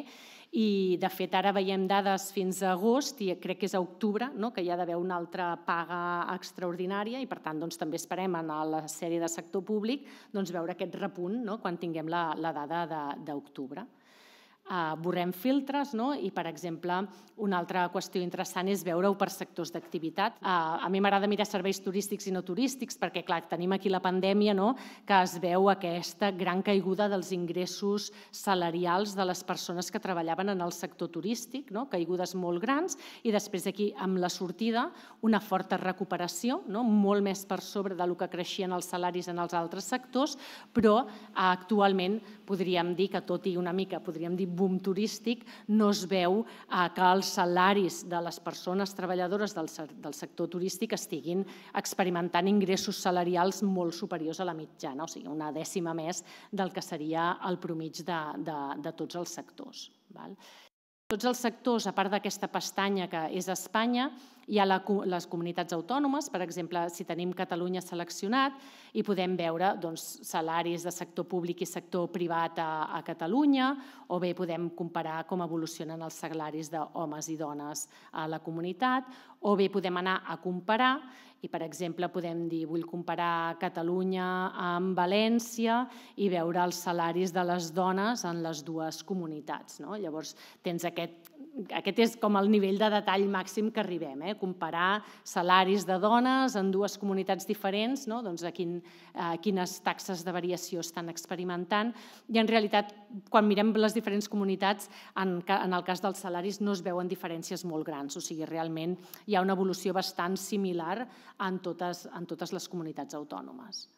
I, de fet, ara veiem dades fins a agost i crec que és a octubre que hi ha d'haver una altra paga extraordinària i, per tant, també esperem en la sèrie de sector públic veure aquest repunt quan tinguem la dada d'octubre. Borrem filtres i, per exemple, una altra qüestió interessant és veure-ho per sectors d'activitat. A mi m'agrada mirar serveis turístics i no turístics perquè, clar, tenim aquí la pandèmia que es veu aquesta gran caiguda dels ingressos salarials de les persones que treballaven en el sector turístic, caigudes molt grans, i després aquí, amb la sortida, una forta recuperació, molt més per sobre del que creixien els salaris en els altres sectors, però actualment podríem dir que, tot i una mica, podríem dir boom turístic, no es veu que els salaris de les persones treballadores del sector turístic estiguin experimentant ingressos salarials molt superiors a la mitjana, o sigui, una dècima més del que seria el promig de tots els sectors. Tots els sectors, a part d'aquesta pestanya que és Espanya, hi ha les comunitats autònomes, per exemple, si tenim Catalunya seleccionat, i podem veure salaris de sector públic i sector privat a Catalunya, o bé podem comparar com evolucionen els salaris d'homes i dones a la comunitat, o bé podem anar a comparar, i per exemple podem dir vull comparar Catalunya amb València i veure els salaris de les dones en les dues comunitats. Llavors tens aquest Aquest és com el nivell de detall màxim que arribem, comparar salaris de dones en dues comunitats diferents, quines taxes de variació estan experimentant, i en realitat, quan mirem les diferents comunitats, en el cas dels salaris no es veuen diferències molt grans, o sigui, realment hi ha una evolució bastant similar en totes les comunitats autònomes.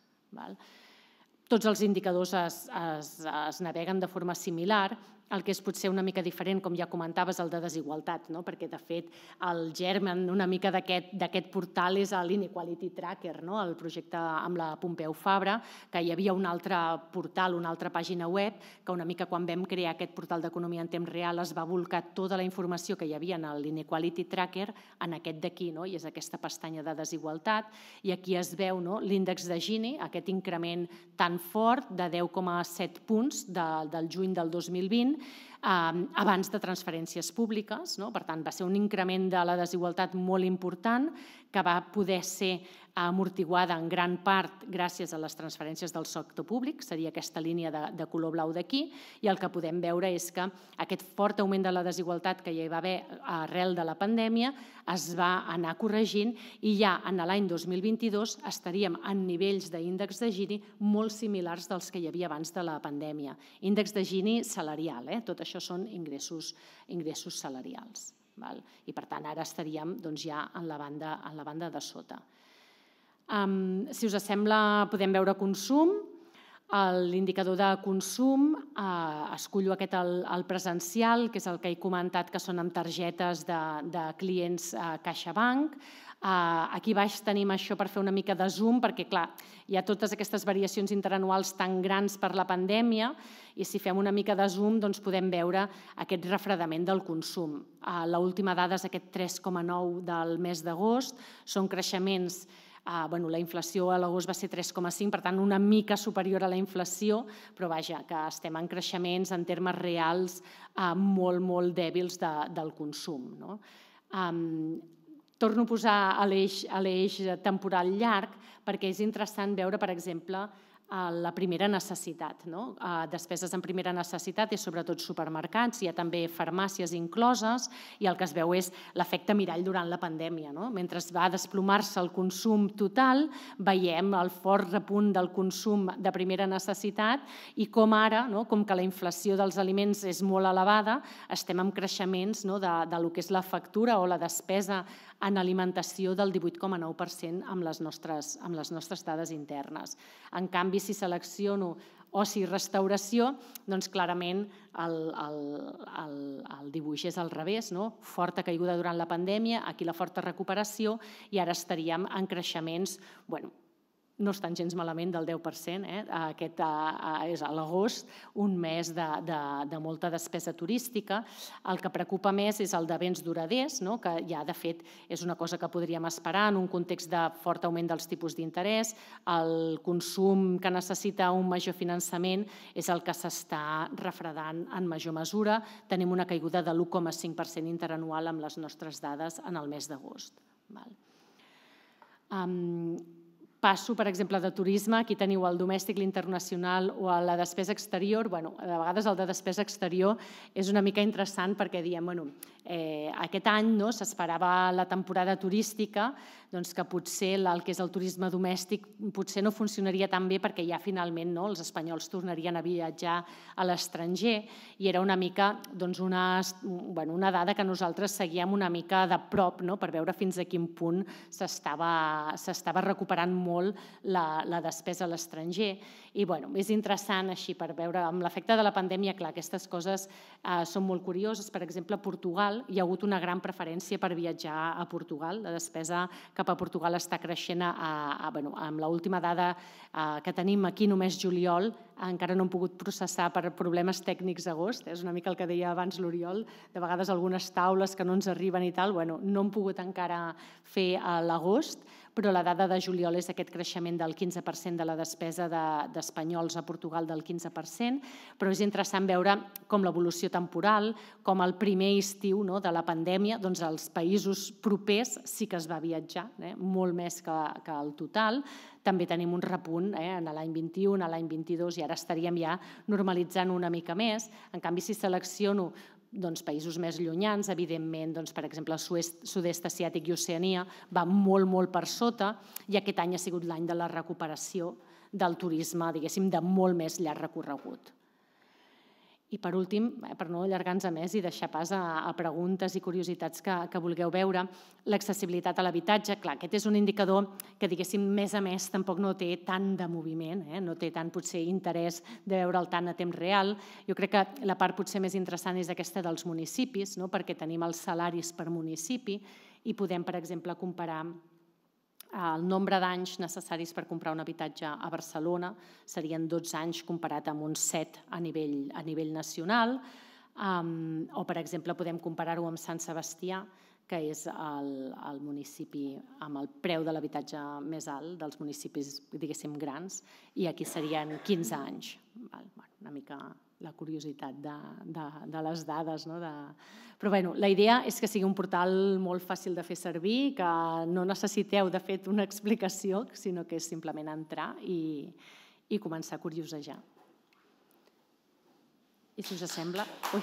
Tots els indicadors es naveguen de forma similar. El que és potser una mica diferent, com ja comentaves, el de desigualtat, perquè, de fet, el germen una mica d'aquest portal és l'Inequality Tracker, el projecte amb la Pompeu Fabra, que hi havia un altre portal, una altra pàgina web, que una mica quan vam crear aquest portal d'economia en temps real es va volcar tota la informació que hi havia en l'Inequality Tracker en aquest d'aquí, i és aquesta pestanya de desigualtat, i aquí es veu l'índex de Gini, aquest increment tan fort de deu coma set punts del juny del dos mil vint, abans de transferències públiques. Per tant, va ser un increment de la desigualtat molt important que va poder ser amortiguada en gran part gràcies a les transferències del sector públic, seria aquesta línia de color blau d'aquí, i el que podem veure és que aquest fort augment de la desigualtat que hi va haver arrel de la pandèmia es va anar corregint i ja en l'any dos mil vint-i-dos estaríem en nivells d'índex de Gini molt similars dels que hi havia abans de la pandèmia. Índex de Gini salarial, tot això són ingressos salarials. I, per tant, ara estaríem ja en la banda de sota. Si us sembla, podem veure consum. L'indicador de consum, escullo aquest el presencial, que és el que he comentat que són amb targetes de clients CaixaBank. Aquí baix tenim això per fer una mica de zoom, perquè, clar, hi ha totes aquestes variacions interanuals tan grans per la pandèmia i si fem una mica de zoom podem veure aquest refredament del consum. L'última dada és aquest tres coma nou del mes d'agost, són creixements. La inflació a l'agost va ser tres coma cinc, per tant, una mica superior a la inflació, però vaja, que estem en creixements en termes reals molt, molt dèbils del consum. Torno a posar a l'eix temporal llarg perquè és interessant veure, per exemple, la primera necessitat. Despeses en primera necessitat és sobretot supermercats, hi ha també farmàcies incloses i el que es veu és l'efecte mirall durant la pandèmia. Mentre va desplomar-se el consum total, veiem el fort repunt del consum de primera necessitat i com ara, com que la inflació dels aliments és molt elevada, estem en creixements del que és la factura o la despesa en alimentació del divuit coma nou per cent amb les nostres dades internes. En canvi, si selecciono oci i restauració, doncs clarament el dibuix és al revés, forta caiguda durant la pandèmia, aquí la forta recuperació i ara estaríem en creixements no estan gens malament del deu per cent. Aquest és a l'agost, un mes de molta despesa turística. El que preocupa més és el de béns duraders, que ja, de fet, és una cosa que podríem esperar en un context de fort augment dels tipus d'interès. El consum que necessita un major finançament és el que s'està refredant en major mesura. Tenim una caiguda de l'u coma cinc per cent interanual amb les nostres dades en el mes d'agost. Passo, per exemple, de turisme. Aquí teniu el domèstic, l'internacional o la despesa exterior. Bé, de vegades el de despesa exterior és una mica interessant perquè diem, bueno, aquest any s'esperava la temporada turística, que potser el que és el turisme domèstic potser no funcionaria tan bé perquè ja finalment els espanyols tornarien a viatjar a l'estranger i era una mica una dada que nosaltres seguíem una mica de prop per veure fins a quin punt s'estava recuperant molt la despesa a l'estranger. I és interessant així per veure, amb l'efecte de la pandèmia, clar, aquestes coses són molt curioses. Per exemple, a Portugal hi ha hagut una gran preferència per viatjar a Portugal. La despesa cap a Portugal està creixent. Amb l'última dada que tenim aquí, només juliol, encara no hem pogut processar per problemes tècnics agost, és una mica el que deia abans l'Oriol, de vegades algunes taules que no ens arriben i tal, no hem pogut encara fer a l'agost, però la dada de juliol és aquest creixement del quinze per cent de la despesa d'espanyols a Portugal del quinze per cent, però és interessant veure com l'evolució temporal, com el primer estiu de la pandèmia, doncs als països propers sí que es va viatjar, molt més que el total. També tenim un repunt en l'any vint-i-u, en l'any vint-i-dos, i ara estaríem ja normalitzant una mica més. En canvi, si selecciono països més llunyans, evidentment, per exemple, el sud-est asiàtic i Oceania va molt, molt per sota, i aquest any ha sigut l'any de la recuperació del turisme, diguéssim, de molt més llarg recorregut. I per últim, per no allargar-nos més i deixar pas a preguntes i curiositats que vulgueu veure, l'accessibilitat a l'habitatge. Clar, aquest és un indicador que, diguéssim, més a més, tampoc no té tant de moviment, no té tant, potser, interès de veure'l tant a temps real. Jo crec que la part potser més interessant és aquesta dels municipis, perquè tenim els salaris per municipi i podem, per exemple, comparar el nombre d'anys necessaris per comprar un habitatge a Barcelona serien dotze anys comparat amb uns set a nivell nacional, o, per exemple, podem comparar-ho amb Sant Sebastià, que és el municipi amb el preu de l'habitatge més alt dels municipis, diguéssim, grans, i aquí serien quinze anys. Una mica la curiositat de les dades. Però bé, la idea és que sigui un portal molt fàcil de fer servir, que no necessiteu, de fet, una explicació, sinó que és simplement entrar i començar a curiosejar. I si us sembla...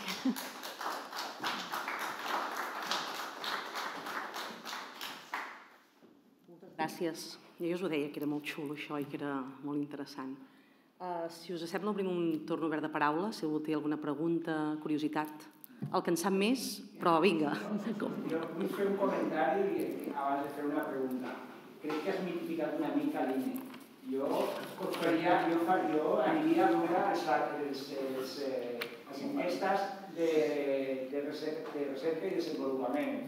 Gràcies. Jo ja us ho deia, que era molt xulo això i que era molt interessant. Si us sembla, obrim un torn obert de paraula, si algú té alguna pregunta, curiositat. El que en sap més, però vinga. Jo vull fer un comentari abans de fer una pregunta. Crec que has mitificat una mica l'I N E. Jo aniria a veure les enquestes de recerca i desenvolupament.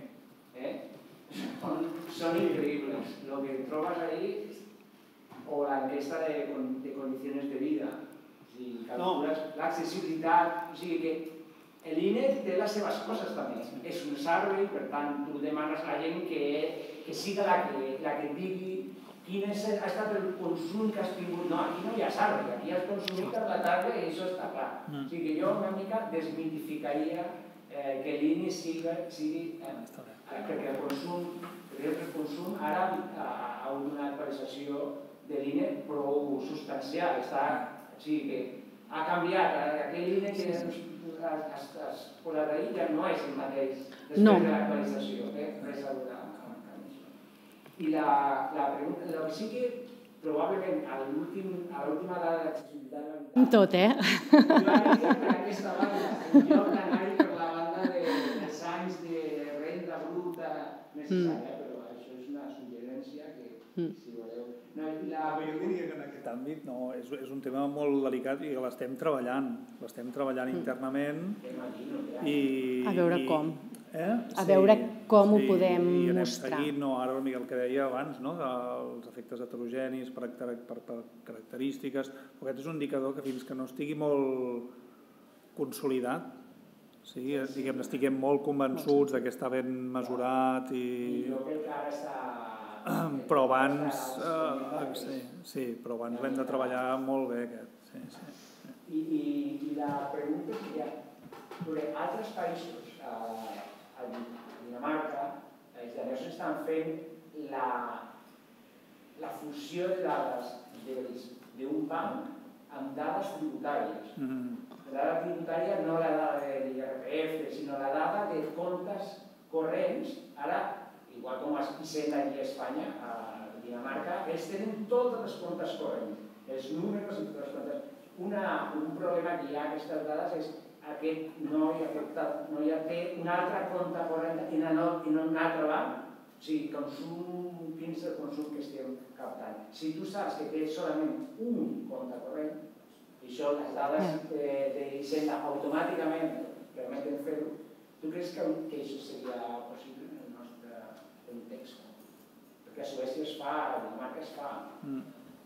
Són increïbles. El que trobes ahí, o l'enquesta de condicions de vida, calcules l'accessibilitat, o sigui que l'I N E té les seves coses també. És un servei, per tant, tu demanes a la gent que siga la que et digui quin ha estat el consum que has tingut. No, aquí no hi ha servei, aquí has consumit per la tarda i això està clar. O sigui que jo una mica desmitificaria que l'I N E sigui... perquè el consum ara ha hagut una actualització de l'I N E prou substancial. O sigui que ha canviat. Aquell I N E que has posat ahir ja no és el mateix després de l'actualització. Res a veure amb això. I la pregunta... El que sí que probablement a l'última dada d'accessibilitat... Amb tot, eh? Jo aniria per aquesta banda, en lloc d'anar-hi per la banda dels anys de renda bruta necessària, però això és una suggerència que, si voleu... Jo diria que en aquest aquest àmbit no, és, és un tema molt delicat i l'estem treballant, l'estem treballant internament i... A veure i, com. Eh? A veure com ho sí, podem i anem mostrar. Seguint, no, ara el que deia abans, no, dels efectes heterogenis per, per, per característiques, però aquest és un indicador que fins que no estigui molt consolidat, sí, diguem, estiguem molt convençuts que està ben mesurat i... Però abans, eh, sí, sí, però abans l'hem de treballar molt bé aquest, sí, sí. I, i, i la pregunta seria, sobre altres països, a, a Dinamarca, els darrers estan fent la, la fusió de dades d'un banc amb dades tributàries. Mm-hmm. La dada tributària no la dada de l'I R P F, sinó la dada de comptes corrents. Ara, igual com a Hisenda aquí a Espanya, a Dinamarca, ells tenen tots els comptes corrents, els números i totes les comptes. Una, un problema que hi ha aquestes dades és aquest noi, aquest noi té un altre compte corrent en, en un altre banc, o sigui, consum, quin és el consum que estem captant. Si tu saps que tens solament un compte corrent, i això les dades d'Hisenda automàticament permeten fer-ho, tu creus que, que això seria possible en el nostre context? Perquè a Suècia es fa, a Dinamarca es fa. Mm.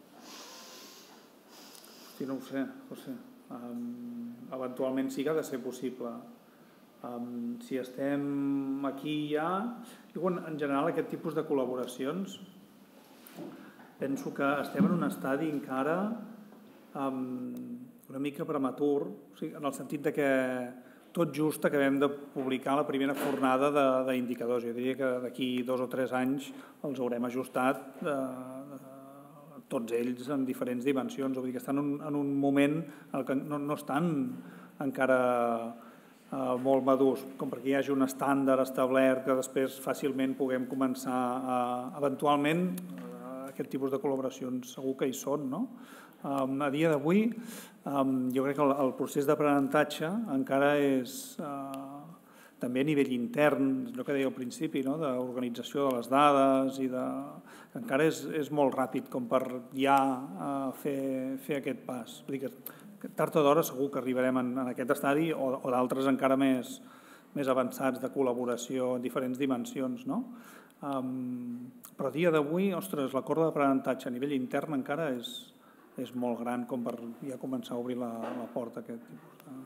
Sí, no ho sé, no ho sé. Um, eventualment sí que ha de ser possible. Um, si estem aquí ja... I, bueno, en general, aquest tipus de col·laboracions penso que estem en un estadi encara um, una mica prematur, o sigui, en el sentit de que tot just acabem de publicar la primera fornada d'indicadors. Jo diria que d'aquí dos o tres anys els haurem ajustat de, de, tots ells en diferents dimensions, vull dir que estan en un, en un moment en què no, no estan encara eh, molt madurs, com perquè hi hagi un estàndard establert que després fàcilment puguem començar a... Eventualment, eh, aquest tipus de col·laboracions segur que hi són, no? Um, a dia d'avui, um, jo crec que el, el procés d'aprenentatge encara és... Eh, també a nivell intern, allò que deia al principi, no? D'organització de les dades i de... encara és, és molt ràpid com per ja uh, fer, fer aquest pas. Vull dir que tard o d'hora segur que arribarem en, en aquest estadi o, o d'altres encara més, més avançats de col·laboració en diferents dimensions, no? Um, però a dia d'avui, ostres, la corda d'aprenentatge a nivell intern encara és, és molt gran com per ja començar a obrir la, la porta a aquest tipus de...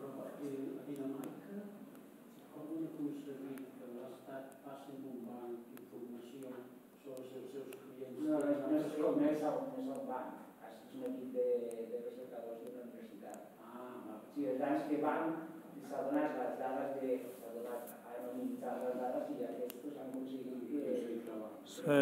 No, no és com més a un banc, és un equip de, de recercadors d'una universitat. Ah, sí, els anys que van s'ha donat les dades de... s'ha donat a anonimitzar les dades i aquests han aconseguit... Sí.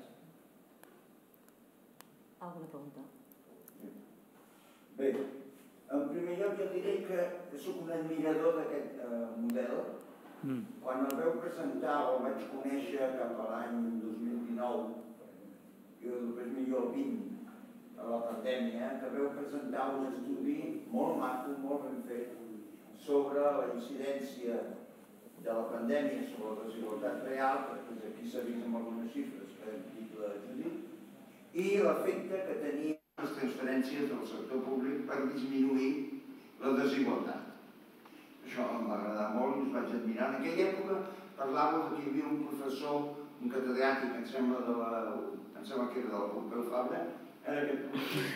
Alguna pregunta? Bé, en primer lloc jo diré que soc un admirador d'aquest eh, model. Mm. Quan el veu presentar, o el vaig conèixer cap a l'any dos mil dinou, i després millor el vint, a la pandèmia, que veu presentar un estudi molt maco, molt ben fet, sobre la incidència de la pandèmia sobre la desigualtat real, perquè aquí s'ha vist amb algunes xifres que hem dit la Judit, i l'efecte que tenien les transferències del sector públic per disminuir la desigualtat. Això em va agradar molt i us vaig admirar. En aquella època parlava que hi havia un professor, un catedràtic, em sembla, de la... em sembla que era de la Pompeu Fabra, era aquest professor.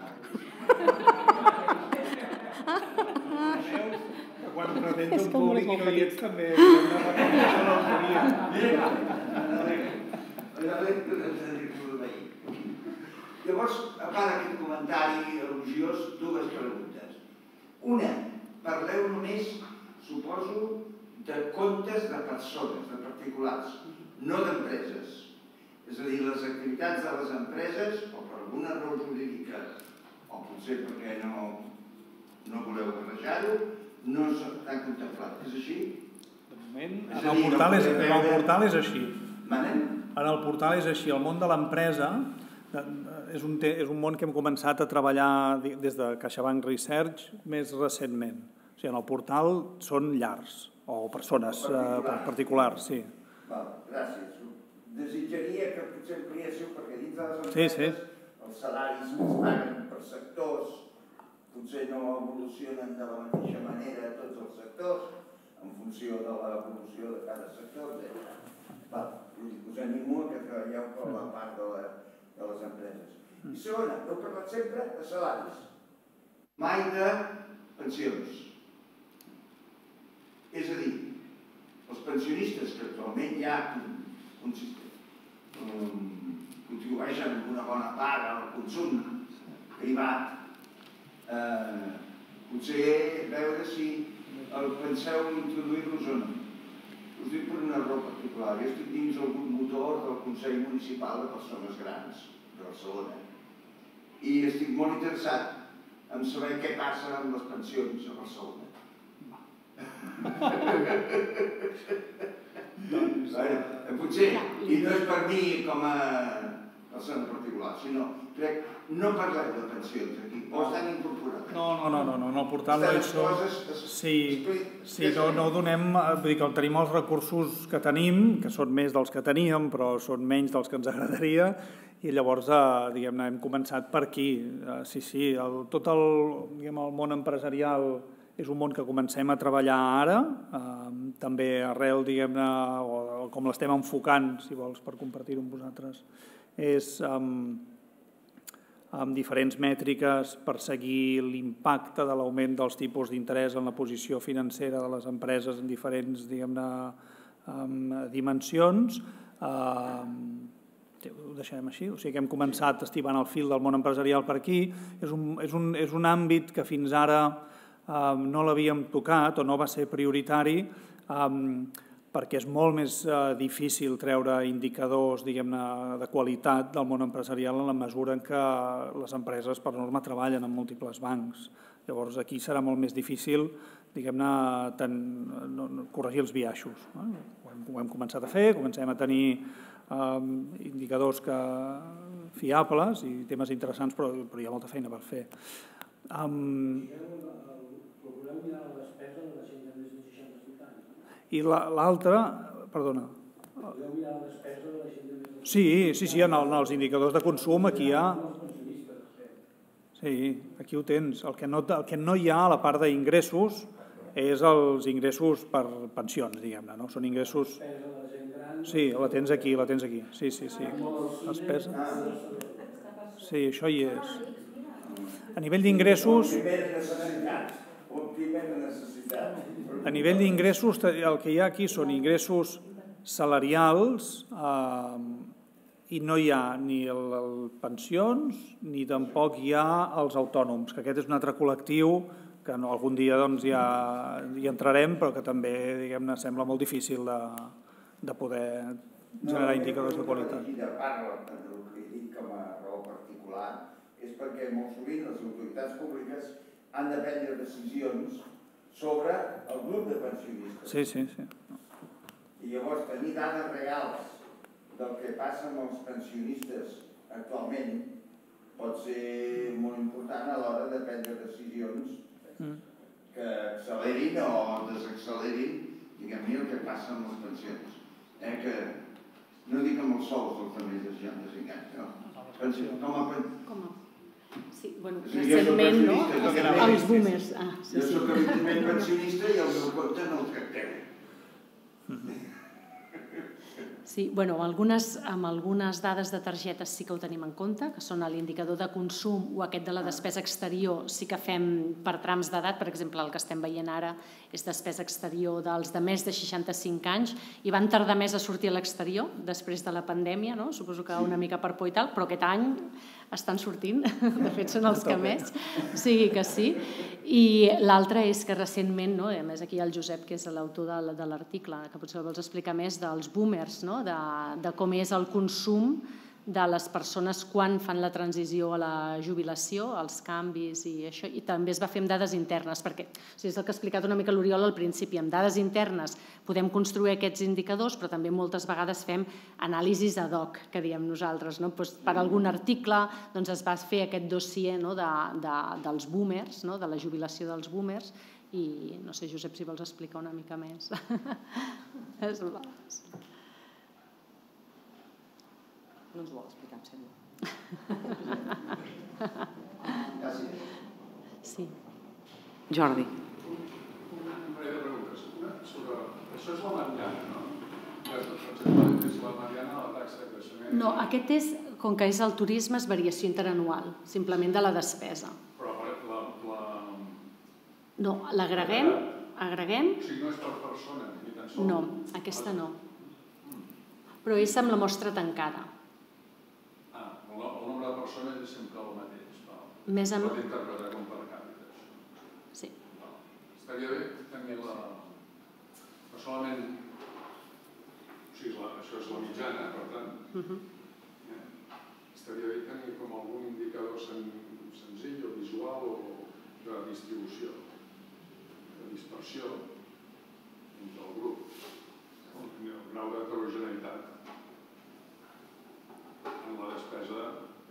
Quan presenta un públic i no hi ets també una repetició de l'autoria. Llavors, a part d'aquest comentari elogiós, dues preguntes. Una, parleu només, suposo, de comptes de persones, de particulars, no d'empreses. És a dir, les activitats de les empreses, o per alguna raó jurídica, o potser perquè no, no voleu barrejar-ho, no estan contemplats. És així? De moment, en el portal és, en el portal és així. Manen? En el portal és així. El món de l'empresa és un, és un món que hem començat a treballar des de CaixaBank Research més recentment. O sigui, en el portal són llars o persones particulars, particulars sí. Val, gràcies. Desitjaria que potser ampliéssiu, perquè dins de les empreses el els salaris que es paguen per sectors potser no evolucionen de la mateixa manera a tots els sectors, en funció de l'evolució de cada sector, etcètera. Us animo a que treballeu per la part de les empreses. I segona, heu parlat sempre de salaris, mai de pensions. És a dir, els pensionistes que actualment ja contribueixen amb una bona part al consum privat, potser veure si el penseu introduir-los o no. Us dic per una raó particular. Jo estic dins el motor del Consell Municipal de Persones Grans de Barcelona i estic molt interessat en saber què passa amb les pensions a Barcelona. Potser, i no és per mi com a persona particular, sinó crec, no parlem de pensions aquí, o estan incorporades? No, no, no, no, no, portant-lo això... Sí, no ho donem, vull dir que tenim els recursos que tenim, que són més dels que teníem, però són menys dels que ens agradaria, i llavors, diguem-ne, hem començat per aquí. Sí, sí, tot el món empresarial és un món que comencem a treballar ara, també arrel, diguem-ne, o com l'estem enfocant, si vols, per compartir-ho amb vosaltres, és amb diferents mètriques per seguir l'impacte de l'augment dels tipus d'interès en la posició financera de les empreses en diferents, diguem-ne, dimensions. Ho deixarem així, o sigui que hem començat estivant el fil del món empresarial per aquí. És un àmbit que fins ara no l'havíem tocat o no va ser prioritari perquè és molt més difícil treure indicadors, diguem-ne, de qualitat del món empresarial en la mesura en què les empreses per norma treballen en múltiples bancs. Llavors aquí serà molt més difícil, diguem-ne, corregir els biaixos. Ho hem començat a fer, comencem a tenir indicadors fiables i temes interessants, però hi ha molta feina per fer. Procureu mirar la despesa de la gent de més de seixanta-cinc anys. I l'altra, perdona. Procureu mirar la despesa de la gent de més de seixanta-cinc anys. Sí, sí, sí, en els indicadors de consum aquí hi ha... Sí, aquí ho tens. El que no hi ha a la part d'ingressos és els ingressos per pensions, diguem-ne, no? Són ingressos... Sí, la tens aquí, la tens aquí. Sí, sí, sí. Despesa. Sí, això hi és. A nivell d'ingressos... A nivell d'ingressos, el que hi ha aquí són ingressos salarials i no hi ha ni pensions ni tampoc hi ha els autònoms, que aquest és un altre col·lectiu que algun dia ja hi entrarem, però que també, diguem-ne, sembla molt difícil de poder generar indicadors de qualitat. Qui parla del que he dit com a raó particular és perquè molt sovint les autoritats públiques han de prendre decisions sobre el grup de pensionistes. Sí, sí, sí. I llavors tenir dades reals del que passa amb els pensionistes actualment pot ser molt important a l'hora de prendre decisions que accelerin o desaccelerin, diguem-ne, el que passa amb les pensions. Que no dic amb els sous dels de més de seixanta-cinc anys, no? Com a... Sí, bueno, recentment, no? Els boomers. Jo soc evidentment pensionista i el meu compte no el tractem. Sí, bueno, amb algunes dades de targetes sí que ho tenim en compte, que són l'indicador de consum o aquest de la despesa exterior, sí que fem per trams d'edat, per exemple, el que estem veient ara és despesa exterior dels de més de seixanta-cinc anys i van tardar més a sortir a l'exterior després de la pandèmia, no? Suposo que una mica per por i tal, però aquest any estan sortint, de fet són els que més, sigui que sí. I l'altre és que recentment, a més aquí hi ha el Josep, que és l'autor de l'article, que potser vols explicar més dels boomers, de com és el consum de les persones quan fan la transició a la jubilació, els canvis i això, i també es va fer amb dades internes, perquè és el que ha explicat una mica l'Oriol al principi, amb dades internes podem construir aquests indicadors, però també moltes vegades fem anàlisis ad hoc, que diem nosaltres. Per algun article es va fer aquest dossier dels boomers, de la jubilació dels boomers, i no sé, Josep, si vols explicar una mica més. No ens ho vol explicar, em sembla. Gràcies. Sí. Jordi. Una parell de preguntes. Una sobre... Això és la mediana, no? Per exemple, és la mediana de la taxa de creixement. No, aquest és, com que és el turisme, és variació interanual, simplement de la despesa. Però la... la... No, l'agreguem, agreguem... O sigui, no és per persona, ni tan sols... No, aquesta no. Però és amb la mostra tancada. Ah, el nombre de persones és sempre el mateix. Més amb... Pot interpretar com per càpita, això. Sí. Estaria bé tenir la... No solament... O sigui, això és la mitjana, per tant. Estaria bé tenir com algun indicador senzill o visual o de distribució, de dispersió entre el grup, el grau d'heterogeneïtat en la despesa.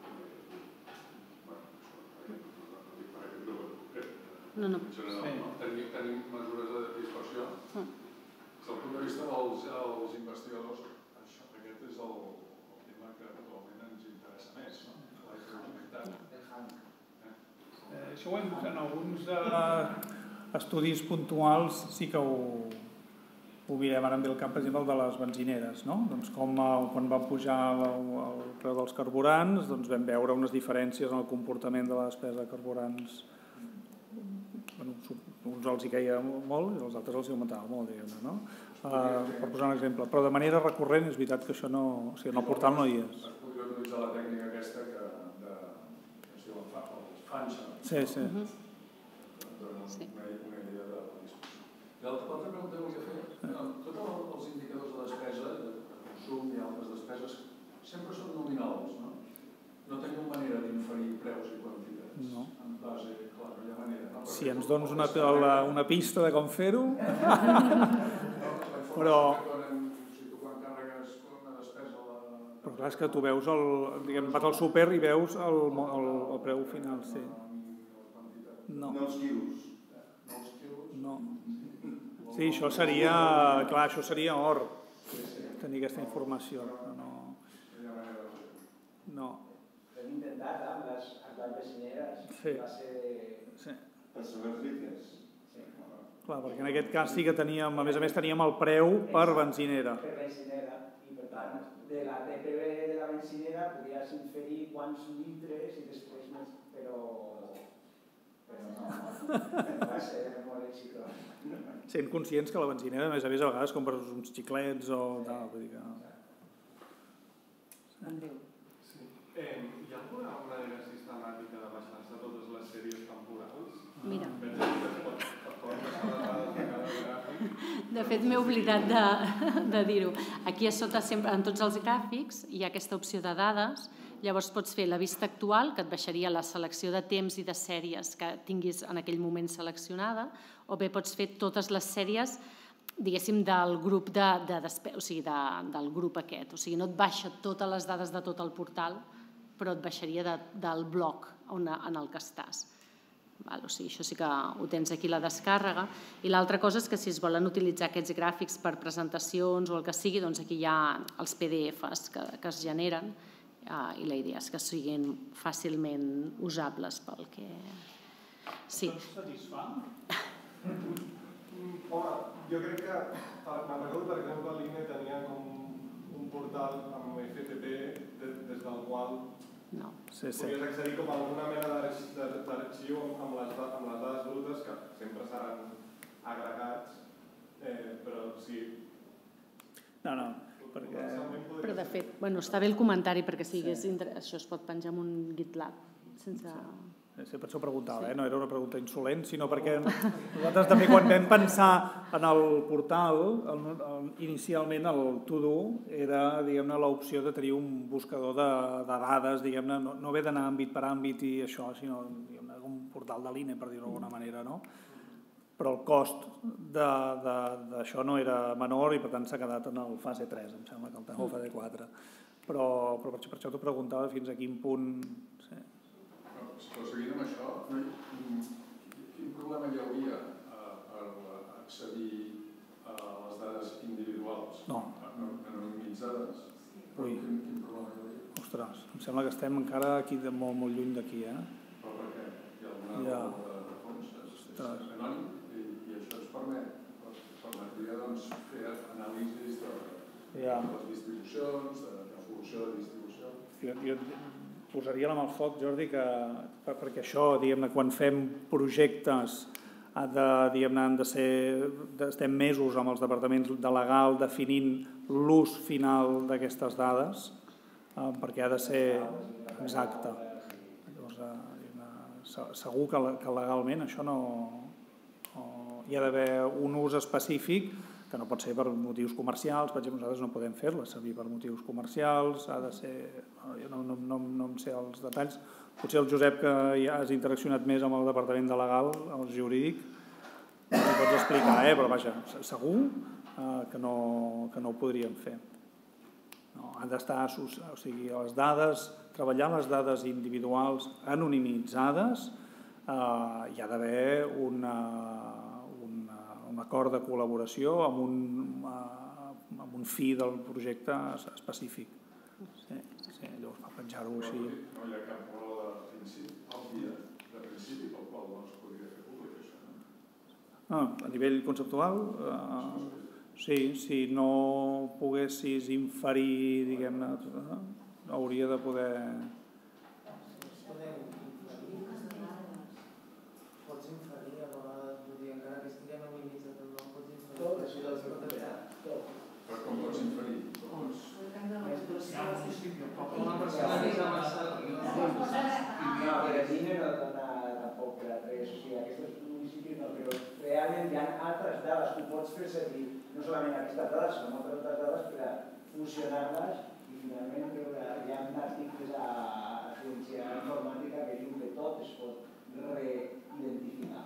No, no. En general, no? Tenim mesures de dispersió. Des del punt de vista dels investigadors, aquest és el tema que actualment ens interessa més, no? La heterogeneïtat. Això ho hem, en alguns estudis puntuals sí que ho, ho mirem. Ara em ve el cap, per exemple, el de les benzineres, no? Doncs com quan va pujar el preu dels carburants, doncs vam veure unes diferències en el comportament de la despesa de carburants. Bueno, uns els hi queia molt i els altres els hi augmentava molt, diguem-ne, no? Uh, per posar un exemple. Però de manera recurrent és veritat que això no... O sigui, en el portal no hi és. Es podria utilitzar la tècnica aquesta que de... es diu el fanxa. Sí, sí. Dona una idea de la discussió. I l'altra pregunta que volia fer, tots els indicadors de despesa, de consum i altres despeses, sempre són nominals, no? No tenim manera d'inferir preus i quantitats. No. En base, clar, no hi ha manera. Si ens dones una, una pista de com fer-ho... Però... Però clar, és que tu veus el... Diguem, vas al súper i veus el, el, el preu final, sí. No. No els quilos. No. Sí, això seria... Clar, això seria or, tenir aquesta informació. No. No. Hem intentat amb les benzineres. Sí. Va ser... Sí. Per saber riques. Clar, perquè en aquest cas sí que teníem, a més a més teníem el preu per benzinera. Per benzinera, i per tant, de la T P V de la benzinera podies inferir quants litres i després més, però... però no, no va ser molt exitós. Sent conscients que la benzinera, a més a més, a vegades compres uns xiclets o tal, vull dir que... Andreu. Sí. Eh, hi ha alguna manera sistemàtica de baixar-se totes les sèries temporals? Mira. De fet, m'he oblidat de, de dir-ho. Aquí a sota, sempre, en tots els gràfics, hi ha aquesta opció de dades. Llavors pots fer la vista actual, que et baixaria la selecció de temps i de sèries que tinguis en aquell moment seleccionada, o bé pots fer totes les sèries, diguéssim, del grup de, de despe... o sigui, de, del grup aquest. O sigui, no et baixa totes les dades de tot el portal, però et baixaria de, del bloc on, en el que estàs. Val, o sigui, això sí que ho tens aquí la descàrrega. I l'altra cosa és que si es volen utilitzar aquests gràfics per presentacions o el que sigui, doncs aquí hi ha els P D Fs que, que es generen eh, i la idea és que siguin fàcilment usables pel que... Sí. Això et satisfà? Home, jo crec que, me'n recordo, per exemple, l'I N E tenia com un portal amb F T P des del qual No. Sí, sí. Podies accedir com a alguna mena d'arxiu amb les dades brutes, que sempre seran agregats, però sí... No, no, perquè... Però de fet, bueno, està bé el comentari perquè si això es pot penjar en un GitLab sense... Sí, per això preguntava, eh? No era una pregunta insolent, sinó perquè nosaltres també quan vam pensar en el portal, el, el, inicialment el To-Do era, diguem-ne, l'opció de tenir un buscador de, de dades, diguem-ne, no, no haver d'anar àmbit per àmbit i això, sinó diguem-ne, un portal de l'I N E, per dir-ho d'alguna manera, no? Però el cost d'això no era menor i per tant s'ha quedat en el fase tres, em sembla que el tenim el fase quatre. Però, però per això, per això t'ho preguntava fins a quin punt... Sí. Però seguint amb això, quin problema hi hauria per accedir a les dades individuals? No. Anonimitzades? Ui. Quin problema hi hauria? Ostres, em sembla que estem encara aquí de molt, molt lluny d'aquí, eh? Però per què? Hi ha alguna cosa de fons? És anònim i això ens permet, permetria fer anàlisis de les distribucions, de evolució de distribució. Jo posaria la mà al foc, Jordi, perquè això, diguem-ne, quan fem projectes han de ser, estem mesos amb els departaments de legal definint l'ús final d'aquestes dades, perquè ha de ser exacte. Segur que legalment això no... Hi ha d'haver un ús específic que no pot ser per motius comercials, per exemple, nosaltres no podem fer-la servir per motius comercials, ha de ser... Jo no em sé els detalls. Potser el Josep, que ja has interaccionat més amb el departament de legal, el jurídic, no ho pots explicar, però vaja, segur que no ho podríem fer. Han d'estar, o sigui, les dades, treballar les dades individuals anonimitzades, hi ha d'haver un acord de col·laboració amb un fi del projecte específic. Sí, llavors per penjar-ho així. No hi ha cap raó de principi, de principi pel qual no es podria fer públic, això, no? A nivell conceptual, sí, si no poguessis inferir, diguem-ne, hauria de poder... Pots inferir a vegades, vull dir, encara que estigui anonimitzat o no, pots inferir. Tot, així del seu també, tot. Però com pots inferir? No, però aquí no dona tampoc per a res, o sigui, aquests municipis no, però realment hi ha altres dades que pots fer servir, no solament aquestes dades, sinó moltes altres dades per a fusionar-les i finalment hi ha articles a ciència informàtica que diuen que tot es pot reidentificar.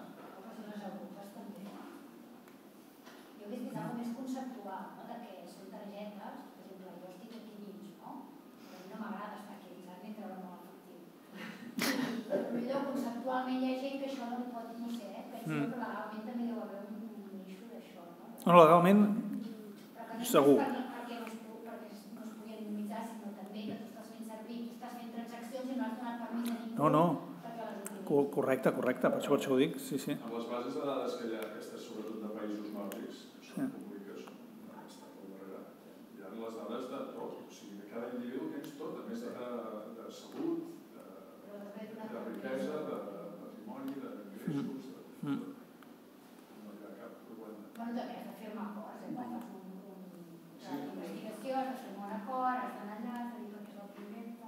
Jo he vist que és una més conceptual, que són targetes, per exemple, jo estic aquí dins, no? Però a mi no m'agrada estar aquí dins, ara m'he treure molt efectiu. Però conceptualment hi ha gent que això no pot, no sé, penso que legalment també deu haver un nicho d'això, no? No, legalment, segur. Perquè no es pugui anonimitzar, sinó també que tu estàs fent servir, tu estàs fent transaccions i no has donat permís a ningú. No, no, correcte, correcte, per això ho dic, sí, sí. Amb les bases de dades que hi ha, aquestes sobretot de països nòrdics, són públiques, no està pel darrere, hi ha les dades de tot, o sigui, de cada individu tens tot, a més de salut, de riquesa, de patrimoni, d'ingressos, de tot. No hi ha cap problema. Bueno, també has de fer un acord, quan fas una investigació, has de fer un acord, has d'anar allà, has de dir perquè és el projecte.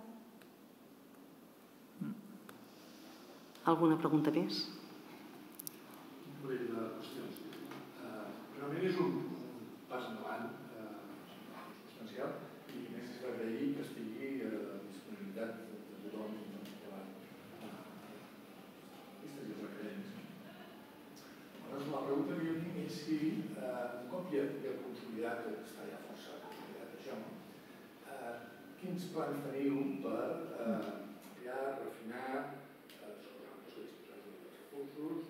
Alguna pregunta més? Un parell de qüestions. Realment és un pas endavant substancial i més és d'agrair que estigui a disponibilitat de tothom davant aquestes i els requeriments. Aleshores, la pregunta que jo tinc és si un cop ja ha consolidat, que està ja força consolidat això, quins plans teniu per ja refinar recursos,